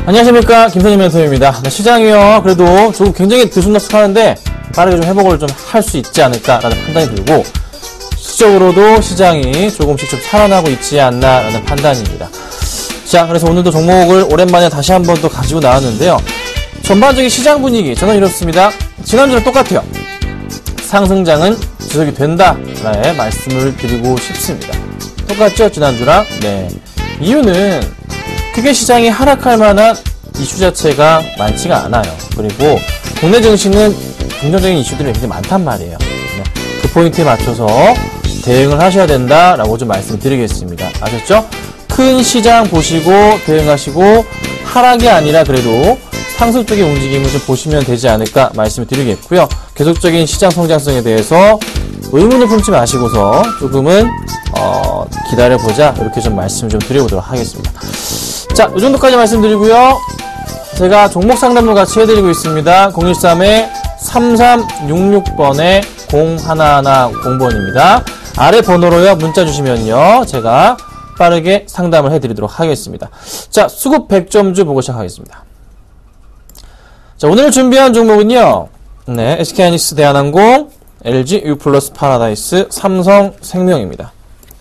안녕하십니까, 김선희 멘토입니다. 네, 시장이요, 그래도 조금 굉장히 들쑥날쑥하는데 빠르게 좀 회복을 좀 할 수 있지 않을까라는 판단이 들고, 실적으로도 시장이 조금씩 좀 살아나고 있지 않나라는 판단입니다. 자, 그래서 오늘도 종목을 오랜만에 다시 한번 또 가지고 나왔는데요. 전반적인 시장 분위기 저는 이렇습니다. 지난주랑 똑같아요. 상승장은 지속이 된다라는 말씀을 드리고 싶습니다. 똑같죠, 지난주랑? 네. 이유는 크게 시장이 하락할 만한 이슈 자체가 많지가 않아요. 그리고 국내 증시는 긍정적인 이슈들이 굉장히 많단 말이에요. 네. 그 포인트에 맞춰서 대응을 하셔야 된다라고 좀 말씀드리겠습니다. 아셨죠? 큰 시장 보시고 대응하시고 하락이 아니라 그래도 상승 쪽의 움직임을 좀 보시면 되지 않을까 말씀을 드리겠고요. 계속적인 시장 성장성에 대해서 의문을 품지 마시고서 조금은 어, 기다려보자, 이렇게 좀 말씀을 좀 드려보도록 하겠습니다. 자, 이 정도까지 말씀드리고요. 제가 종목 상담도 같이 해드리고 있습니다. 공일삼 삼삼육육 번에 공일일 공번입니다. 아래 번호로요, 문자 주시면요, 제가 빠르게 상담을 해드리도록 하겠습니다. 자, 수급 백 점주 보고 시작하겠습니다. 자, 오늘 준비한 종목은요, 네, 에스케이하이닉스 대한항공, 엘지, 유플러스 파라다이스, 삼성생명입니다.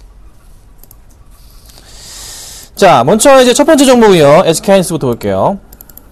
자, 먼저 이제 첫 번째 종목이요, 에스케이하이닉스부터 볼게요.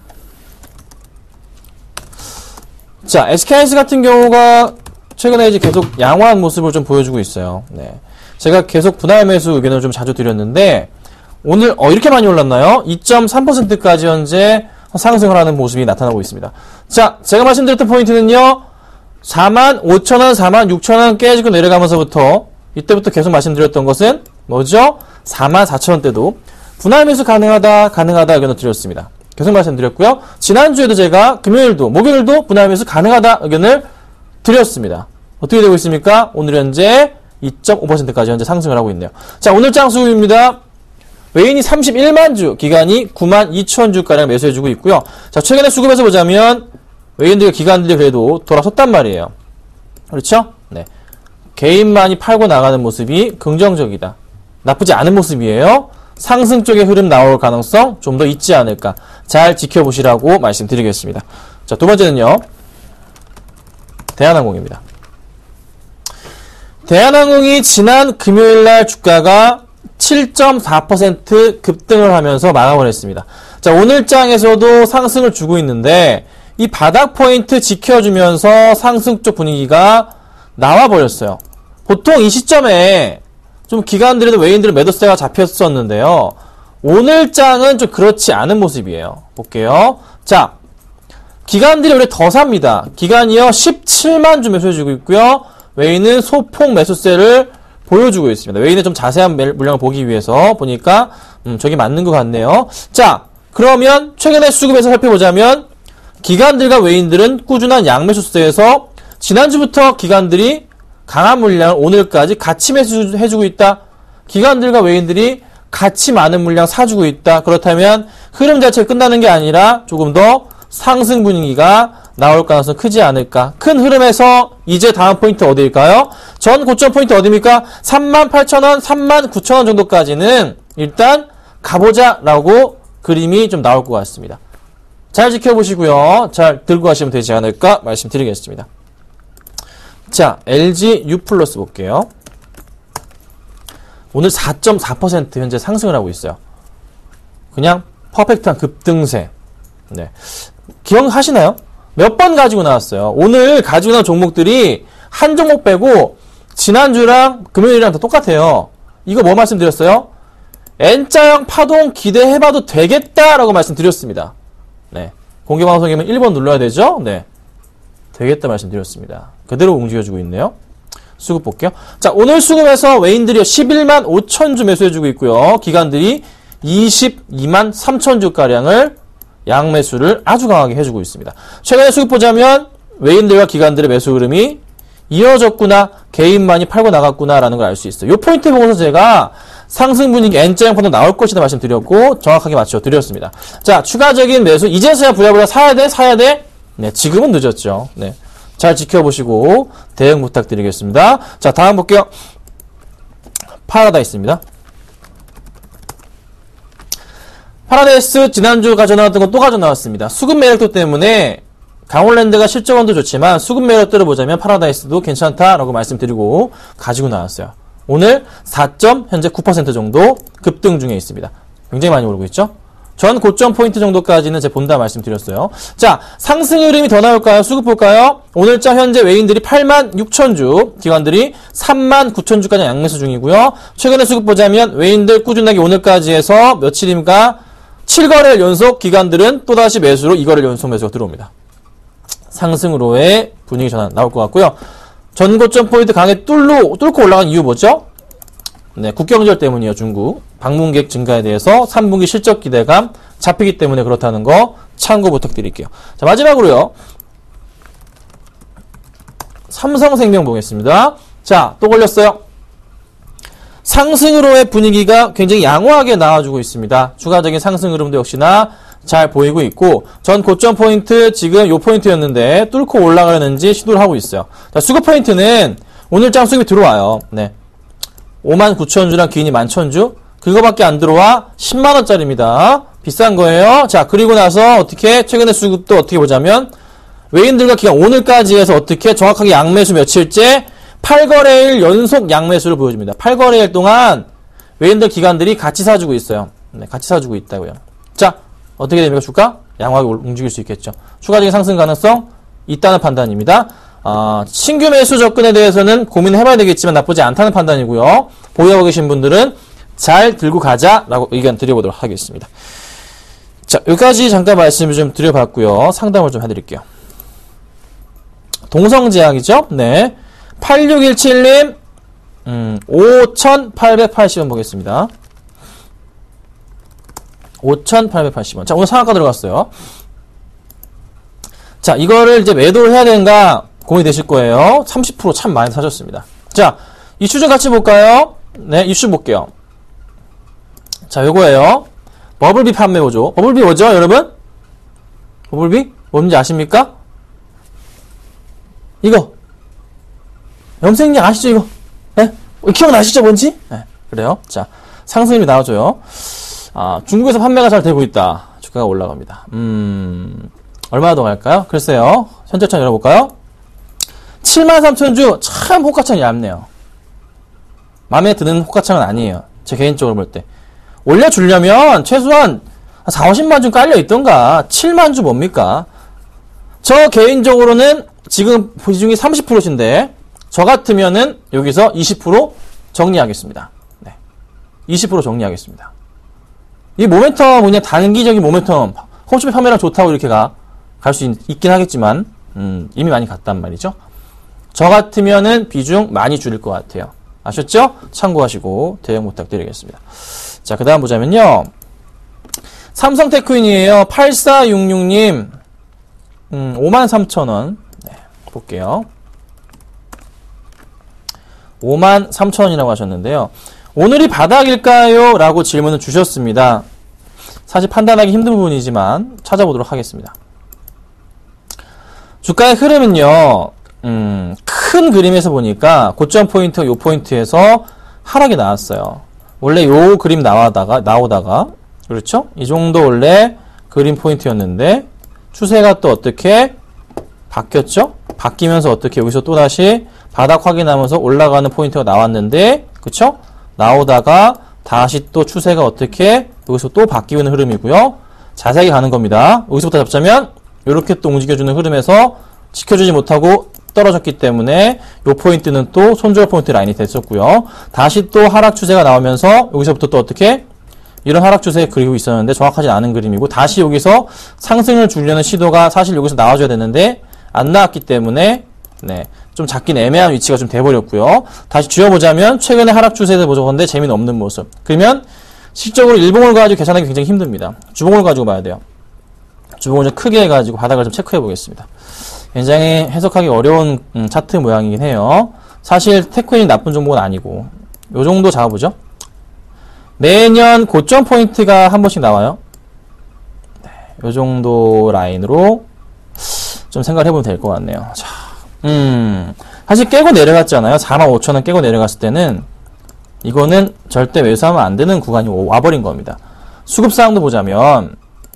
자, 에스케이하이닉스 같은 경우가 최근에 이제 계속 양호한 모습을 좀 보여주고 있어요. 네. 제가 계속 분할 매수 의견을 좀 자주 드렸는데, 오늘, 어, 이렇게 많이 올랐나요? 이 점 삼 퍼센트까지 현재 상승을 하는 모습이 나타나고 있습니다. 자, 제가 말씀드렸던 포인트는요, 사만 오천 원, 사만 육천 원 깨지고 내려가면서부터, 이때부터 계속 말씀드렸던 것은 뭐죠? 사만 사천 원대도 분할 매수 가능하다, 가능하다 의견을 드렸습니다. 계속 말씀드렸고요. 지난주에도 제가 금요일도, 목요일도 분할 매수 가능하다 의견을 드렸습니다. 어떻게 되고 있습니까? 오늘 현재 이 점 오 퍼센트까지 현재 상승을 하고 있네요. 자, 오늘장 수급입니다. 외인이 삼십일만 주, 기간이 구만 이천 주가량 매수해주고 있고요. 자, 최근에 수급에서 보자면 외인들과 기관들이 그래도 돌아섰단 말이에요. 그렇죠? 네. 개인만이 팔고 나가는 모습이 긍정적이다. 나쁘지 않은 모습이에요. 상승 쪽의 흐름 나올 가능성 좀 더 있지 않을까. 잘 지켜보시라고 말씀드리겠습니다. 자, 두 번째는요, 대한항공입니다. 대한항공이 지난 금요일날 주가가 칠 점 사 퍼센트 급등을 하면서 마감을 했습니다. 자, 오늘장에서도 상승을 주고 있는데 이 바닥 포인트 지켜주면서 상승 쪽 분위기가 나와버렸어요. 보통 이 시점에 좀 기관들에도 외인들은 매도세가 잡혔었는데요. 오늘장은 좀 그렇지 않은 모습이에요. 볼게요. 자, 기관들이 오히려 더 삽니다. 기관이요, 십칠만 주 매수해주고 있고요. 외인은 소폭 매수세를 보여주고 있습니다. 외인의 좀 자세한 물량을 보기 위해서 보니까 음, 저게 맞는 것 같네요. 자, 그러면 최근에 수급에서 살펴보자면 기관들과 외인들은 꾸준한 양매수세에서 지난주부터 기관들이 강한 물량을 오늘까지 같이 매수해주고 있다. 기관들과 외인들이 같이 많은 물량 사주고 있다. 그렇다면 흐름 자체가 끝나는 게 아니라 조금 더 상승 분위기가 나올 가능성이 크지 않을까. 큰 흐름에서 이제 다음 포인트 어디일까요? 전 고점 포인트 어디입니까? 삼만 팔천 원, 삼만 구천 원 정도까지는 일단 가보자 라고 그림이 좀 나올 것 같습니다. 잘 지켜보시고요. 잘 들고 가시면 되지 않을까 말씀드리겠습니다. 자, 엘지 유플러스 볼게요. 오늘 사 점 사 퍼센트 현재 상승을 하고 있어요. 그냥 퍼펙트한 급등세. 네. 기억하시나요? 몇 번 가지고 나왔어요. 오늘 가지고 나온 종목들이 한 종목 빼고 지난주랑 금요일이랑 다 똑같아요. 이거 뭐 말씀드렸어요? N자형 파동 기대해봐도 되겠다라고 말씀드렸습니다. 네. 공개방송이면 일 번 눌러야 되죠? 네. 되겠다 말씀드렸습니다. 그대로 움직여주고 있네요. 수급 볼게요. 자, 오늘 수급에서 외인들이 십일만 오천 주 매수해주고 있고요. 기관들이 이십이만 삼천 주가량을 양매수를 아주 강하게 해주고 있습니다. 최근에 수급 보자면 외인들과 기관들의 매수 흐름이 이어졌구나, 개인만이 팔고 나갔구나라는 걸 알 수 있어요. 이 포인트 보고서 제가 상승 분위기 N자형 파동 나올 것이다 말씀드렸고 정확하게 맞춰드렸습니다. 자, 추가적인 매수 이제서야 부랴부랴 사야 돼? 사야 돼? 네, 지금은 늦었죠. 네, 잘 지켜보시고 대응 부탁드리겠습니다. 자, 다음 볼게요. 파라다이스입니다. 파라다이스 지난주 가져나왔던 건 또 가져나왔습니다. 수급 매력도 때문에 강홀랜드가 실적원도 좋지만 수급 매력들을 보자면 파라다이스도 괜찮다라고 말씀드리고 가지고 나왔어요. 오늘 사 점 현재 구 퍼센트 정도 급등 중에 있습니다. 굉장히 많이 오르고 있죠. 전 고점 포인트 정도까지는 제가 본다 말씀드렸어요. 자, 상승 흐름이 더 나올까요? 수급 볼까요? 오늘자 현재 외인들이 팔만 육천 주, 기관들이 삼만 구천 주까지 양매수 중이고요. 최근에 수급 보자면 외인들 꾸준하게 오늘까지 해서 며칠입니까? 칠 거래일 연속, 기관들은 또다시 매수로 이 거래일 연속 매수가 들어옵니다. 상승으로의 분위기 전환 나올 것 같고요. 전고점 포인트 강에 뚫로, 뚫고 올라간 이유 뭐죠? 네, 국경절 때문이에요, 중국. 방문객 증가에 대해서 삼 분기 실적 기대감 잡히기 때문에 그렇다는 거 참고 부탁드릴게요. 자, 마지막으로요. 삼성생명 보겠습니다. 자, 또 걸렸어요. 상승으로의 분위기가 굉장히 양호하게 나와주고 있습니다. 추가적인 상승 흐름도 역시나 잘 보이고 있고, 전 고점 포인트 지금 요 포인트였는데 뚫고 올라가려는지 시도를 하고 있어요. 자, 수급 포인트는 오늘장 수급이 들어와요. 네. 오만 구천 주랑 기인이 만 천 주? 그거밖에 안 들어와 십만 원짜리입니다. 비싼 거예요. 자, 그리고 나서 어떻게 최근에 수급도 어떻게 보자면 외인들과 기관 오늘까지 해서 어떻게 정확하게 양매수 며칠째 팔 거래일 연속 양매수를 보여줍니다. 팔 거래일 동안 외인들 기관들이 같이 사주고 있어요. 네, 같이 사주고 있다고요. 자, 어떻게 됩니까? 주가? 양호하게 움직일 수 있겠죠. 추가적인 상승 가능성 있다는 판단입니다. 아, 신규 매수 접근에 대해서는 고민해봐야 되겠지만 나쁘지 않다는 판단이고요. 보유하고 계신 분들은 잘 들고 가자라고 의견 드려보도록 하겠습니다. 자, 여기까지 잠깐 말씀을 좀 드려봤고요. 상담을 좀 해드릴게요. 동성제약이죠? 네. 팔육일칠 님, 음, 오천팔백팔십 원 보겠습니다. 오천팔백팔십 원. 자, 오늘 상한가 들어갔어요. 자, 이거를 이제 매도를 해야 되는가 고민이 되실 거예요. 삼십 퍼센트 참 많이 사셨습니다. 자, 이슈 좀 같이 볼까요? 네, 이슈 볼게요. 자, 요거예요. 버블비 판매 보조. 버블비 뭐죠, 여러분? 버블비? 뭔지 아십니까? 이거. 염색약 아시죠, 이거? 네? 기억나시죠, 뭔지? 네, 그래요. 자, 상승률이 나와줘요. 아, 중국에서 판매가 잘 되고 있다. 주가가 올라갑니다. 음, 얼마나 더 갈까요? 글쎄요. 현재차 열어볼까요? 칠만 삼천 주, 참 호가창이 얇네요. 마음에 드는 호가창은 아니에요. 제 개인적으로 볼 때. 올려주려면 최소한 사오십만 주 깔려있던가. 칠만 주 뭡니까? 저 개인적으로는 지금 비중이 삼십 퍼센트인데 저 같으면은 여기서 이십 퍼센트 정리하겠습니다. 네. 이십 퍼센트 정리하겠습니다. 이 모멘텀, 그냥 단기적인 모멘텀, 홈쇼핑 판매량 좋다고 이렇게 가, 갈 수 있긴 하겠지만, 음, 이미 많이 갔단 말이죠. 저 같으면은 비중 많이 줄일 것 같아요. 아셨죠? 참고하시고 대응 부탁드리겠습니다. 자, 그 다음 보자면요. 삼성테크윈이에요. 팔사육육 님, 음, 오만 삼천 원. 네, 볼게요. 오만 삼천 원이라고 하셨는데요. 오늘이 바닥일까요? 라고 질문을 주셨습니다. 사실 판단하기 힘든 부분이지만 찾아보도록 하겠습니다. 주가의 흐름은요, 음, 큰 그림에서 보니까 고점 포인트, 요 포인트에서 하락이 나왔어요. 원래 요 그림 나오다가, 나오다가, 그렇죠? 이 정도 원래 그림 포인트였는데, 추세가 또 어떻게 바뀌었죠? 바뀌면서 어떻게 여기서 또 다시 바닥 확인하면서 올라가는 포인트가 나왔는데, 그쵸? 나오다가 다시 또 추세가 어떻게 여기서 또 바뀌는 흐름이고요. 자세하게 가는 겁니다. 여기서부터 잡자면 이렇게 또 움직여주는 흐름에서 지켜주지 못하고 떨어졌기 때문에 이 포인트는 또 손절 포인트 라인이 됐었고요. 다시 또 하락 추세가 나오면서 여기서부터 또 어떻게 이런 하락 추세에 그리고 있었는데 정확하지 않은 그림이고 다시 여기서 상승을 주려는 시도가 사실 여기서 나와줘야 되는데 안 나왔기 때문에 네, 좀 잡긴 애매한 위치가 좀 돼버렸고요. 다시 쥐어보자면 최근에 하락 추세를 보자건데 재미는 없는 모습. 그러면 실적으로 일봉을 가지고 계산하기 굉장히 힘듭니다. 주봉을 가지고 봐야 돼요. 주봉을 좀 크게 해가지고 바닥을 좀 체크해 보겠습니다. 굉장히 해석하기 어려운 음, 차트 모양이긴 해요. 사실 테크윈이 나쁜 종목은 아니고 요 정도 잡아보죠. 매년 고점 포인트가 한 번씩 나와요. 네, 요 정도 라인으로 좀 생각을 해보면 될 것 같네요. 자, 음, 사실 깨고 내려갔잖아요. 사만 오천 원 깨고 내려갔을 때는 이거는 절대 매수하면 안 되는 구간이 와버린 겁니다. 수급 상황도 보자면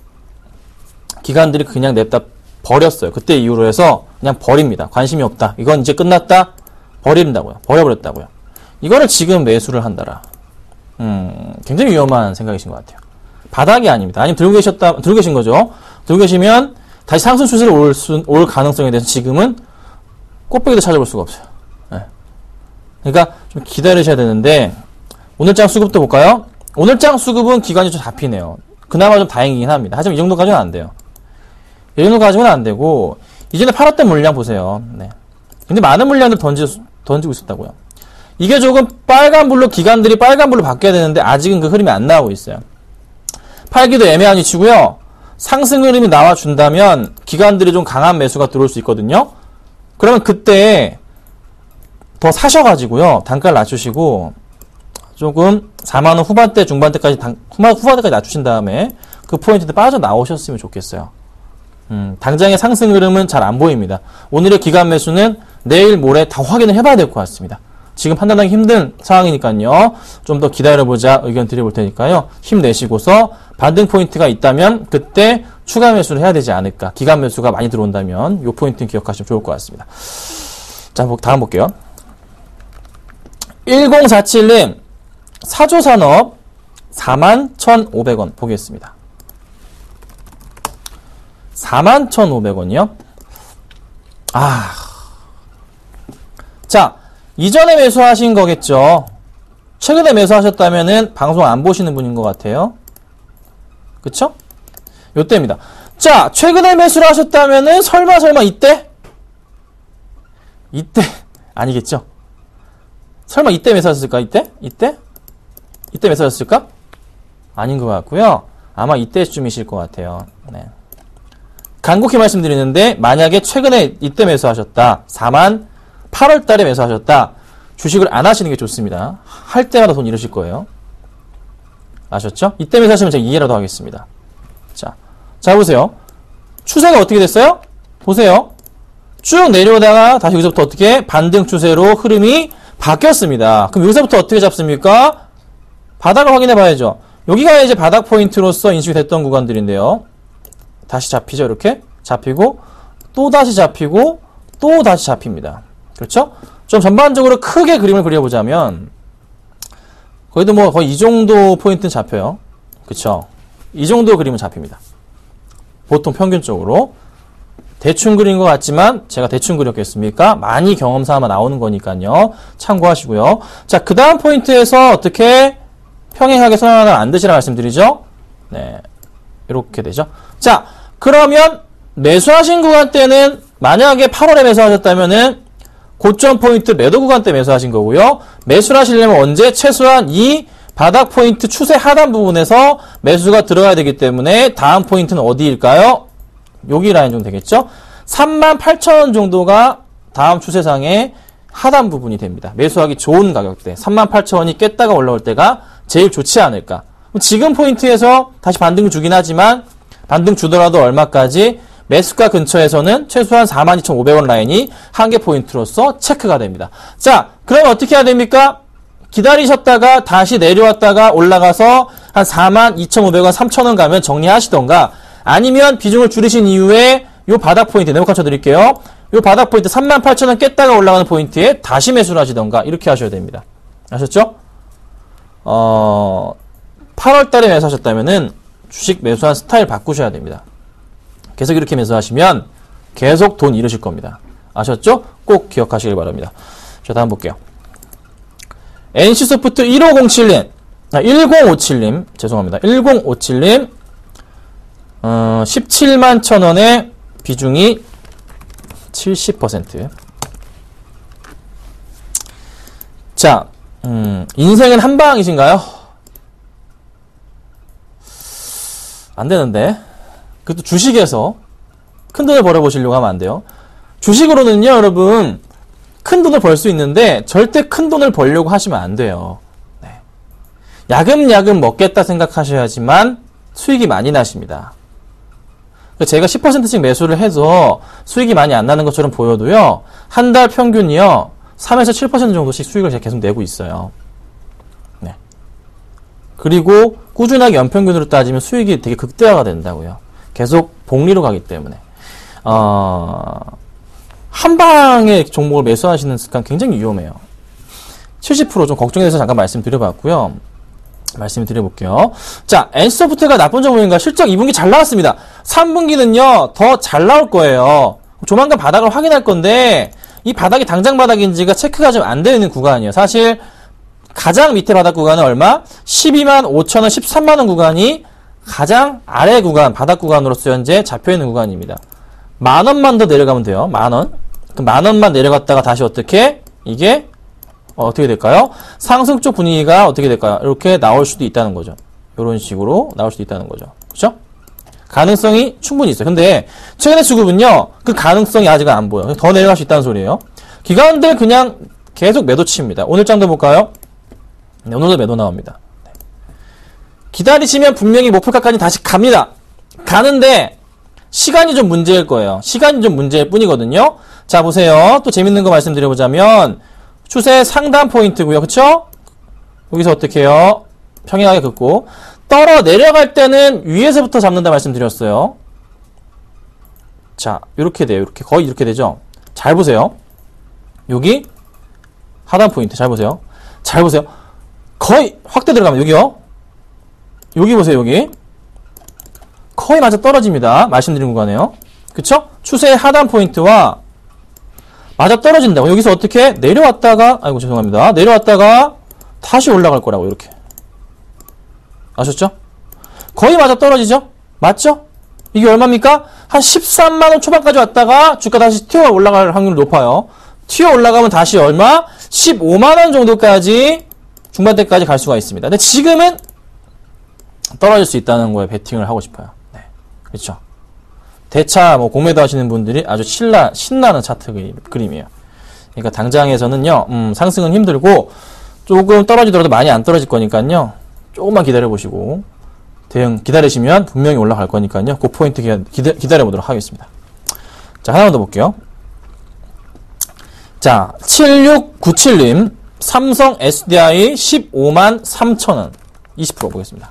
기관들이 그냥 냅다 버렸어요. 그때 이후로 해서 그냥 버립니다. 관심이 없다. 이건 이제 끝났다. 버린다고요. 버려버렸다고요. 이거를 지금 매수를 한다라. 음, 굉장히 위험한 생각이신 것 같아요. 바닥이 아닙니다. 아니면 들고 계셨다, 들고 계신 거죠. 들고 계시면 다시 상승 추세로 올, 수, 올 가능성에 대해서 지금은 꽃배기도 찾아볼 수가 없어요. 네. 그러니까 좀 기다리셔야 되는데, 오늘장 수급도 볼까요? 오늘장 수급은 기관이 좀 잡히네요. 그나마 좀 다행이긴 합니다. 하지만 이 정도까지는 안 돼요. 이 정도까지는 안 되고, 이전에 팔았던 물량 보세요. 네. 근데 많은 물량을 던지, 던지고 있었다고요. 이게 조금 빨간불로, 기관들이 빨간불로 바뀌어야 되는데, 아직은 그 흐름이 안 나오고 있어요. 팔기도 애매한 위치고요. 상승 흐름이 나와준다면, 기관들이 좀 강한 매수가 들어올 수 있거든요. 그러면 그때 더 사셔가지고요. 단가를 낮추시고, 조금 사만 원 후반대, 중반대까지, 당, 후반, 후반대까지 낮추신 다음에, 그 포인트에 빠져나오셨으면 좋겠어요. 음, 당장의 상승 흐름은 잘 안 보입니다. 오늘의 기관 매수는 내일 모레 다 확인을 해봐야 될 것 같습니다. 지금 판단하기 힘든 상황이니까요. 좀 더 기다려보자 의견 드려볼 테니까요. 힘내시고서 반등 포인트가 있다면 그때 추가 매수를 해야 되지 않을까. 기관 매수가 많이 들어온다면 이 포인트는 기억하시면 좋을 것 같습니다. 자, 다음 볼게요. 일공사칠 님 사조산업 사만 천오백 원 보겠습니다. 사만 천오백 원이요? 아. 자, 이전에 매수하신 거겠죠? 최근에 매수하셨다면은 방송 안 보시는 분인 것 같아요. 그쵸? 요때입니다. 자, 최근에 매수를 하셨다면은 설마 설마 이때? 이때 아니겠죠? 설마 이때 매수하셨을까? 이때? 이때? 이때 매수하셨을까? 아닌 것 같고요. 아마 이때쯤이실 것 같아요. 네. 간곡히 말씀드리는데 만약에 최근에 이때 매수하셨다. 사만 팔월 달에 매수하셨다. 주식을 안 하시는 게 좋습니다. 할 때마다 돈 잃으실 거예요. 아셨죠? 이때 매수하시면 제가 이해라도 하겠습니다. 자, 자 보세요. 추세가 어떻게 됐어요? 보세요. 쭉 내려오다가 다시 여기서부터 어떻게 반등 추세로 흐름이 바뀌었습니다. 그럼 여기서부터 어떻게 잡습니까? 바닥을 확인해 봐야죠. 여기가 이제 바닥 포인트로서 인식이 됐던 구간들인데요. 다시 잡히죠. 이렇게 잡히고 또 다시 잡히고 또 다시 잡힙니다. 그렇죠? 좀 전반적으로 크게 그림을 그려보자면 거의도 뭐 거의 이 정도 포인트는 잡혀요. 그렇죠? 이 정도 그림은 잡힙니다. 보통 평균적으로 대충 그린 것 같지만 제가 대충 그렸겠습니까? 많이 경험 삼아 나오는 거니까요. 참고하시고요. 자, 그 다음 포인트에서 어떻게 평행하게 선언을 안 드시라 말씀드리죠? 네, 이렇게 되죠. 자, 그러면 매수하신 구간대는 만약에 팔월에 매수하셨다면은 고점 포인트 매도 구간대 매수하신 거고요. 매수를 하시려면 언제? 최소한 이 바닥 포인트 추세 하단 부분에서 매수가 들어가야 되기 때문에 다음 포인트는 어디일까요? 여기 라인 정도 되겠죠? 삼만 팔천 원 정도가 다음 추세상의 하단 부분이 됩니다. 매수하기 좋은 가격대. 삼만 팔천 원이 깼다가 올라올 때가 제일 좋지 않을까. 지금 포인트에서 다시 반등 주긴 하지만 반등 주더라도 얼마까지? 매수가 근처에서는 최소한 사만 이천오백 원 라인이 한계 포인트로서 체크가 됩니다. 자, 그럼 어떻게 해야 됩니까? 기다리셨다가 다시 내려왔다가 올라가서 한 사만 이천오백 원, 삼천 원 가면 정리하시던가 아니면 비중을 줄이신 이후에 요 바닥 포인트, 네모칸 쳐드릴게요. 요 바닥 포인트 삼만 팔천 원 깼다가 올라가는 포인트에 다시 매수를 하시던가 이렇게 하셔야 됩니다. 아셨죠? 어, 팔월 달에 매수하셨다면은 주식 매수한 스타일 바꾸셔야 됩니다. 계속 이렇게 매수하시면 계속 돈 잃으실 겁니다. 아셨죠? 꼭 기억하시길 바랍니다. 자, 다음 볼게요. 엔씨소프트 일오공칠 님, 아, 일공오칠 님, 죄송합니다. 일공오칠 님, 어, 십칠만 천 원에 비중이 칠십 퍼센트. 자, 음, 인생은 한 방이신가요? 안 되는데. 그것도 주식에서 큰 돈을 벌어보시려고 하면 안 돼요. 주식으로는요, 여러분, 큰 돈을 벌 수 있는데 절대 큰 돈을 벌려고 하시면 안 돼요. 네. 야금야금 먹겠다 생각하셔야지만 수익이 많이 나십니다. 제가 십 퍼센트씩 매수를 해서 수익이 많이 안 나는 것처럼 보여도요, 한 달 평균이요, 삼에서 칠 퍼센트 정도씩 수익을 제가 계속 내고 있어요. 네. 그리고 꾸준하게 연평균으로 따지면 수익이 되게 극대화가 된다고요. 계속 복리로 가기 때문에. 어, 한 방에 종목을 매수하시는 습관 굉장히 위험해요. 칠십 퍼센트 좀 걱정이 돼서 잠깐 말씀드려봤고요. 말씀을 드려볼게요. 자, 엔씨소프트가 나쁜 종목인가? 실적 이 분기 잘 나왔습니다. 삼 분기는요, 더 잘 나올 거예요. 조만간 바닥을 확인할 건데, 이 바닥이 당장 바닥인지가 체크가 좀 안 되는 구간이에요. 사실, 가장 밑에 바닥 구간은 얼마? 십이만 오천 원, 십삼만 원 구간이 가장 아래 구간, 바닥 구간으로서 현재 잡혀있는 구간입니다. 만 원만 더 내려가면 돼요. 만 원. 그 만 원만 내려갔다가 다시 어떻게? 이게 어, 어떻게 될까요? 상승 쪽 분위기가 어떻게 될까요? 이렇게 나올 수도 있다는 거죠. 이런 식으로 나올 수도 있다는 거죠. 그렇죠? 가능성이 충분히 있어요. 근데 최근의 수급은요, 그 가능성이 아직은 안 보여요. 더 내려갈 수 있다는 소리예요. 기관들 그냥 계속 매도 치입니다. 오늘 장도 볼까요? 네, 오늘도 매도 나옵니다. 네. 기다리시면 분명히 목표가까지 다시 갑니다. 가는데 시간이 좀 문제일 거예요. 시간이 좀 문제일 뿐이거든요. 자, 보세요. 또 재밌는 거 말씀드려보자면 추세 상단 포인트고요. 그쵸? 여기서 어떻게 해요? 평행하게 긋고 떨어 내려갈 때는 위에서부터 잡는다 말씀드렸어요. 자, 이렇게 돼요. 이렇게 거의 이렇게 되죠. 잘 보세요. 여기 하단 포인트 잘 보세요. 잘 보세요. 거의 확대 들어가면 여기요. 여기 보세요. 여기 거의 맞아 떨어집니다. 말씀드린 구간이에요. 그쵸? 추세의 하단 포인트와 맞아 떨어진다고. 여기서 어떻게 내려왔다가 아이고 죄송합니다. 내려왔다가 다시 올라갈 거라고. 이렇게 아셨죠? 거의 맞아 떨어지죠? 맞죠? 이게 얼마입니까? 한 십삼만 원 초반까지 왔다가 주가 다시 튀어 올라갈 확률이 높아요. 튀어 올라가면 다시 얼마? 십오만 원 정도까지 중반대까지 갈 수가 있습니다. 근데 지금은 떨어질 수 있다는 거에 베팅을 하고 싶어요. 네. 그렇죠? 대차 뭐 공매도 하시는 분들이 아주 신나, 신나는 차트 그림, 그림이에요. 그러니까 당장에서는요, 음, 상승은 힘들고 조금 떨어지더라도 많이 안 떨어질 거니까요. 조금만 기다려 보시고 대응 기다리시면 분명히 올라갈 거니까요. 그 포인트 기다, 기다려 보도록 하겠습니다. 자, 하나만 더 볼게요. 자, 칠육구칠 님 삼성 에스디아이 십오만 삼천 원 이십 퍼센트 보겠습니다.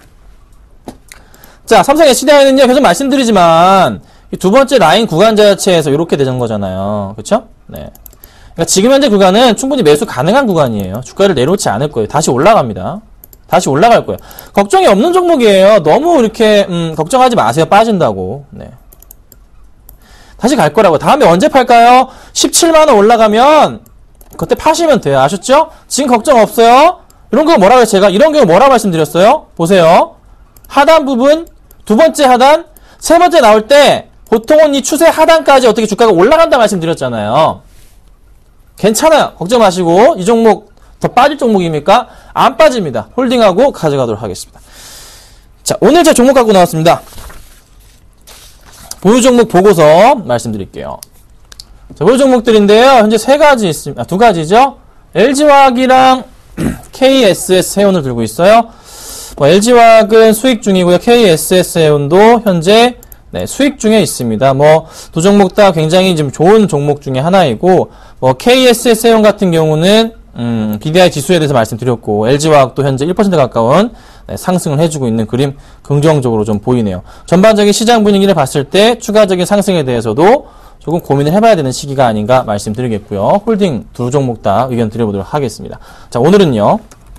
자, 삼성 에스디아이는요, 계속 말씀드리지만, 이 두 번째 라인 구간 자체에서 이렇게 되는 거잖아요. 그쵸? 네. 그러니까 지금 현재 구간은 충분히 매수 가능한 구간이에요. 주가를 내려오지 않을 거예요. 다시 올라갑니다. 다시 올라갈 거예요. 걱정이 없는 종목이에요. 너무 이렇게, 음, 걱정하지 마세요. 빠진다고. 네. 다시 갈 거라고. 다음에 언제 팔까요? 십칠만 원 올라가면, 그때 파시면 돼요. 아셨죠? 지금 걱정 없어요? 이런 거 뭐라고 해요? 제가 이런 경우 뭐라고 말씀드렸어요? 보세요. 하단 부분, 두 번째 하단, 세 번째 나올 때 보통은 이 추세 하단까지 어떻게 주가가 올라간다 말씀드렸잖아요. 괜찮아요. 걱정 마시고 이 종목 더 빠질 종목입니까? 안 빠집니다. 홀딩하고 가져가도록 하겠습니다. 자, 오늘 제 종목 갖고 나왔습니다. 보유 종목 보고서 말씀드릴게요. 자, 보유 종목들인데요. 현재 세 가지 있습니다. 아, 두 가지죠. 엘지화학이랑 케이에스에스 해운을 들고 있어요. 뭐 엘지화학은 수익 중이고요. 케이에스에스 해운도 현재 네, 수익 중에 있습니다. 뭐 두 종목 다 굉장히 좀 좋은 종목 중에 하나이고, 뭐 케이에스에스 해운 같은 경우는 음, 비디아이 지수에 대해서 말씀드렸고, 엘지화학도 현재 일 퍼센트 가까운 네, 상승을 해주고 있는 그림 긍정적으로 좀 보이네요. 전반적인 시장 분위기를 봤을 때 추가적인 상승에 대해서도 조금 고민을 해봐야 되는 시기가 아닌가 말씀드리겠고요. 홀딩 두 종목 다 의견 드려보도록 하겠습니다. 자, 오늘은요.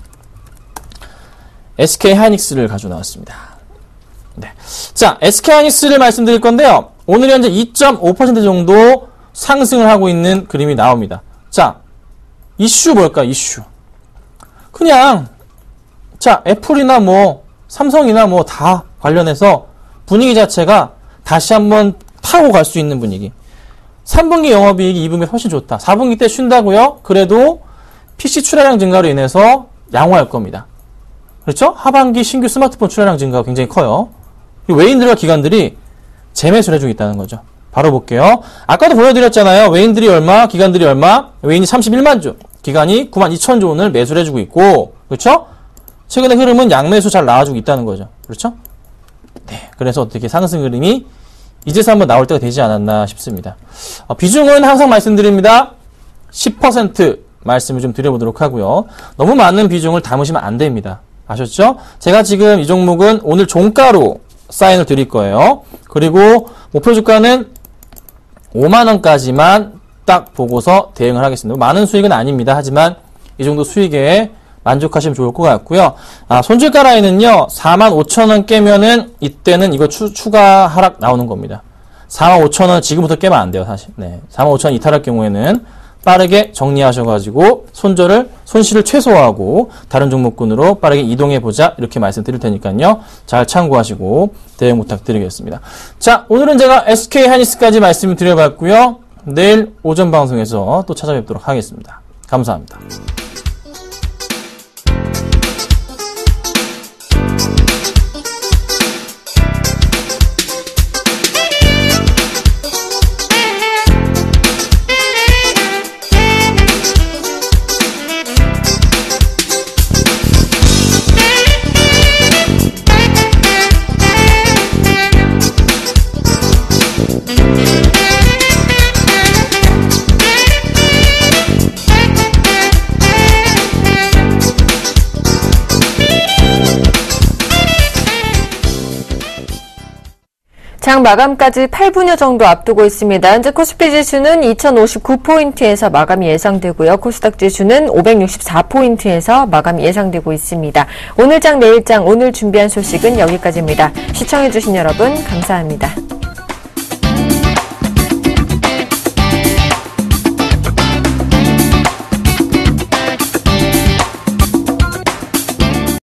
에스케이하이닉스를 가지고 나왔습니다. 네. 자, 에스케이하이닉스를 말씀드릴 건데요. 오늘 현재 이 점 오 퍼센트 정도 상승을 하고 있는 그림이 나옵니다. 자, 이슈 뭘까, 이슈. 그냥, 자, 애플이나 뭐, 삼성이나 뭐 다 관련해서 분위기 자체가 다시 한번 타고 갈 수 있는 분위기. 삼 분기 영업이익이 이 분기에 훨씬 좋다. 사 분기 때 쉰다고요? 그래도 피씨 출하량 증가로 인해서 양호할 겁니다. 그렇죠? 하반기 신규 스마트폰 출하량 증가가 굉장히 커요. 그리고 외인들과 기관들이 재매수를 해주고 있다는 거죠. 바로 볼게요. 아까도 보여드렸잖아요. 외인들이 얼마, 기관들이 얼마. 외인이 삼십일만 주, 기관이 구만 이천 주 원을 매수를 해주고 있고, 그렇죠? 최근의 흐름은 양매수 잘 나와주고 있다는 거죠. 그렇죠? 네. 그래서 어떻게 상승 그림이 이제서 한번 나올 때가 되지 않았나 싶습니다. 어, 비중은 항상 말씀드립니다. 십 퍼센트 말씀을 좀 드려보도록 하고요. 너무 많은 비중을 담으시면 안 됩니다. 아셨죠? 제가 지금 이 종목은 오늘 종가로 사인을 드릴 거예요. 그리고 목표 주가는 오만 원까지만 딱 보고서 대응을 하겠습니다. 많은 수익은 아닙니다. 하지만 이 정도 수익에 만족하시면 좋을 것 같고요. 아, 손절가 라인은요, 사만 오천 원 깨면은 이때는 이거 추, 추가 하락 나오는 겁니다. 사만 오천 원 지금부터 깨면 안 돼요, 사실. 네. 사만 오천 원 이탈할 경우에는 빠르게 정리하셔가지고 손절을, 손실을 최소화하고 다른 종목군으로 빠르게 이동해보자. 이렇게 말씀드릴 테니까요. 잘 참고하시고 대응 부탁드리겠습니다. 자, 오늘은 제가 에스케이 하이닉스까지 말씀을 드려봤고요. 내일 오전 방송에서 또 찾아뵙도록 하겠습니다. 감사합니다. 장 마감까지 팔 분여 정도 앞두고 있습니다. 현재 코스피 지수는 이천오십구 포인트에서 마감이 예상되고요. 코스닥 지수는 오백육십사 포인트에서 마감이 예상되고 있습니다. 오늘장 내일장 오늘 준비한 소식은 여기까지입니다. 시청해주신 여러분 감사합니다.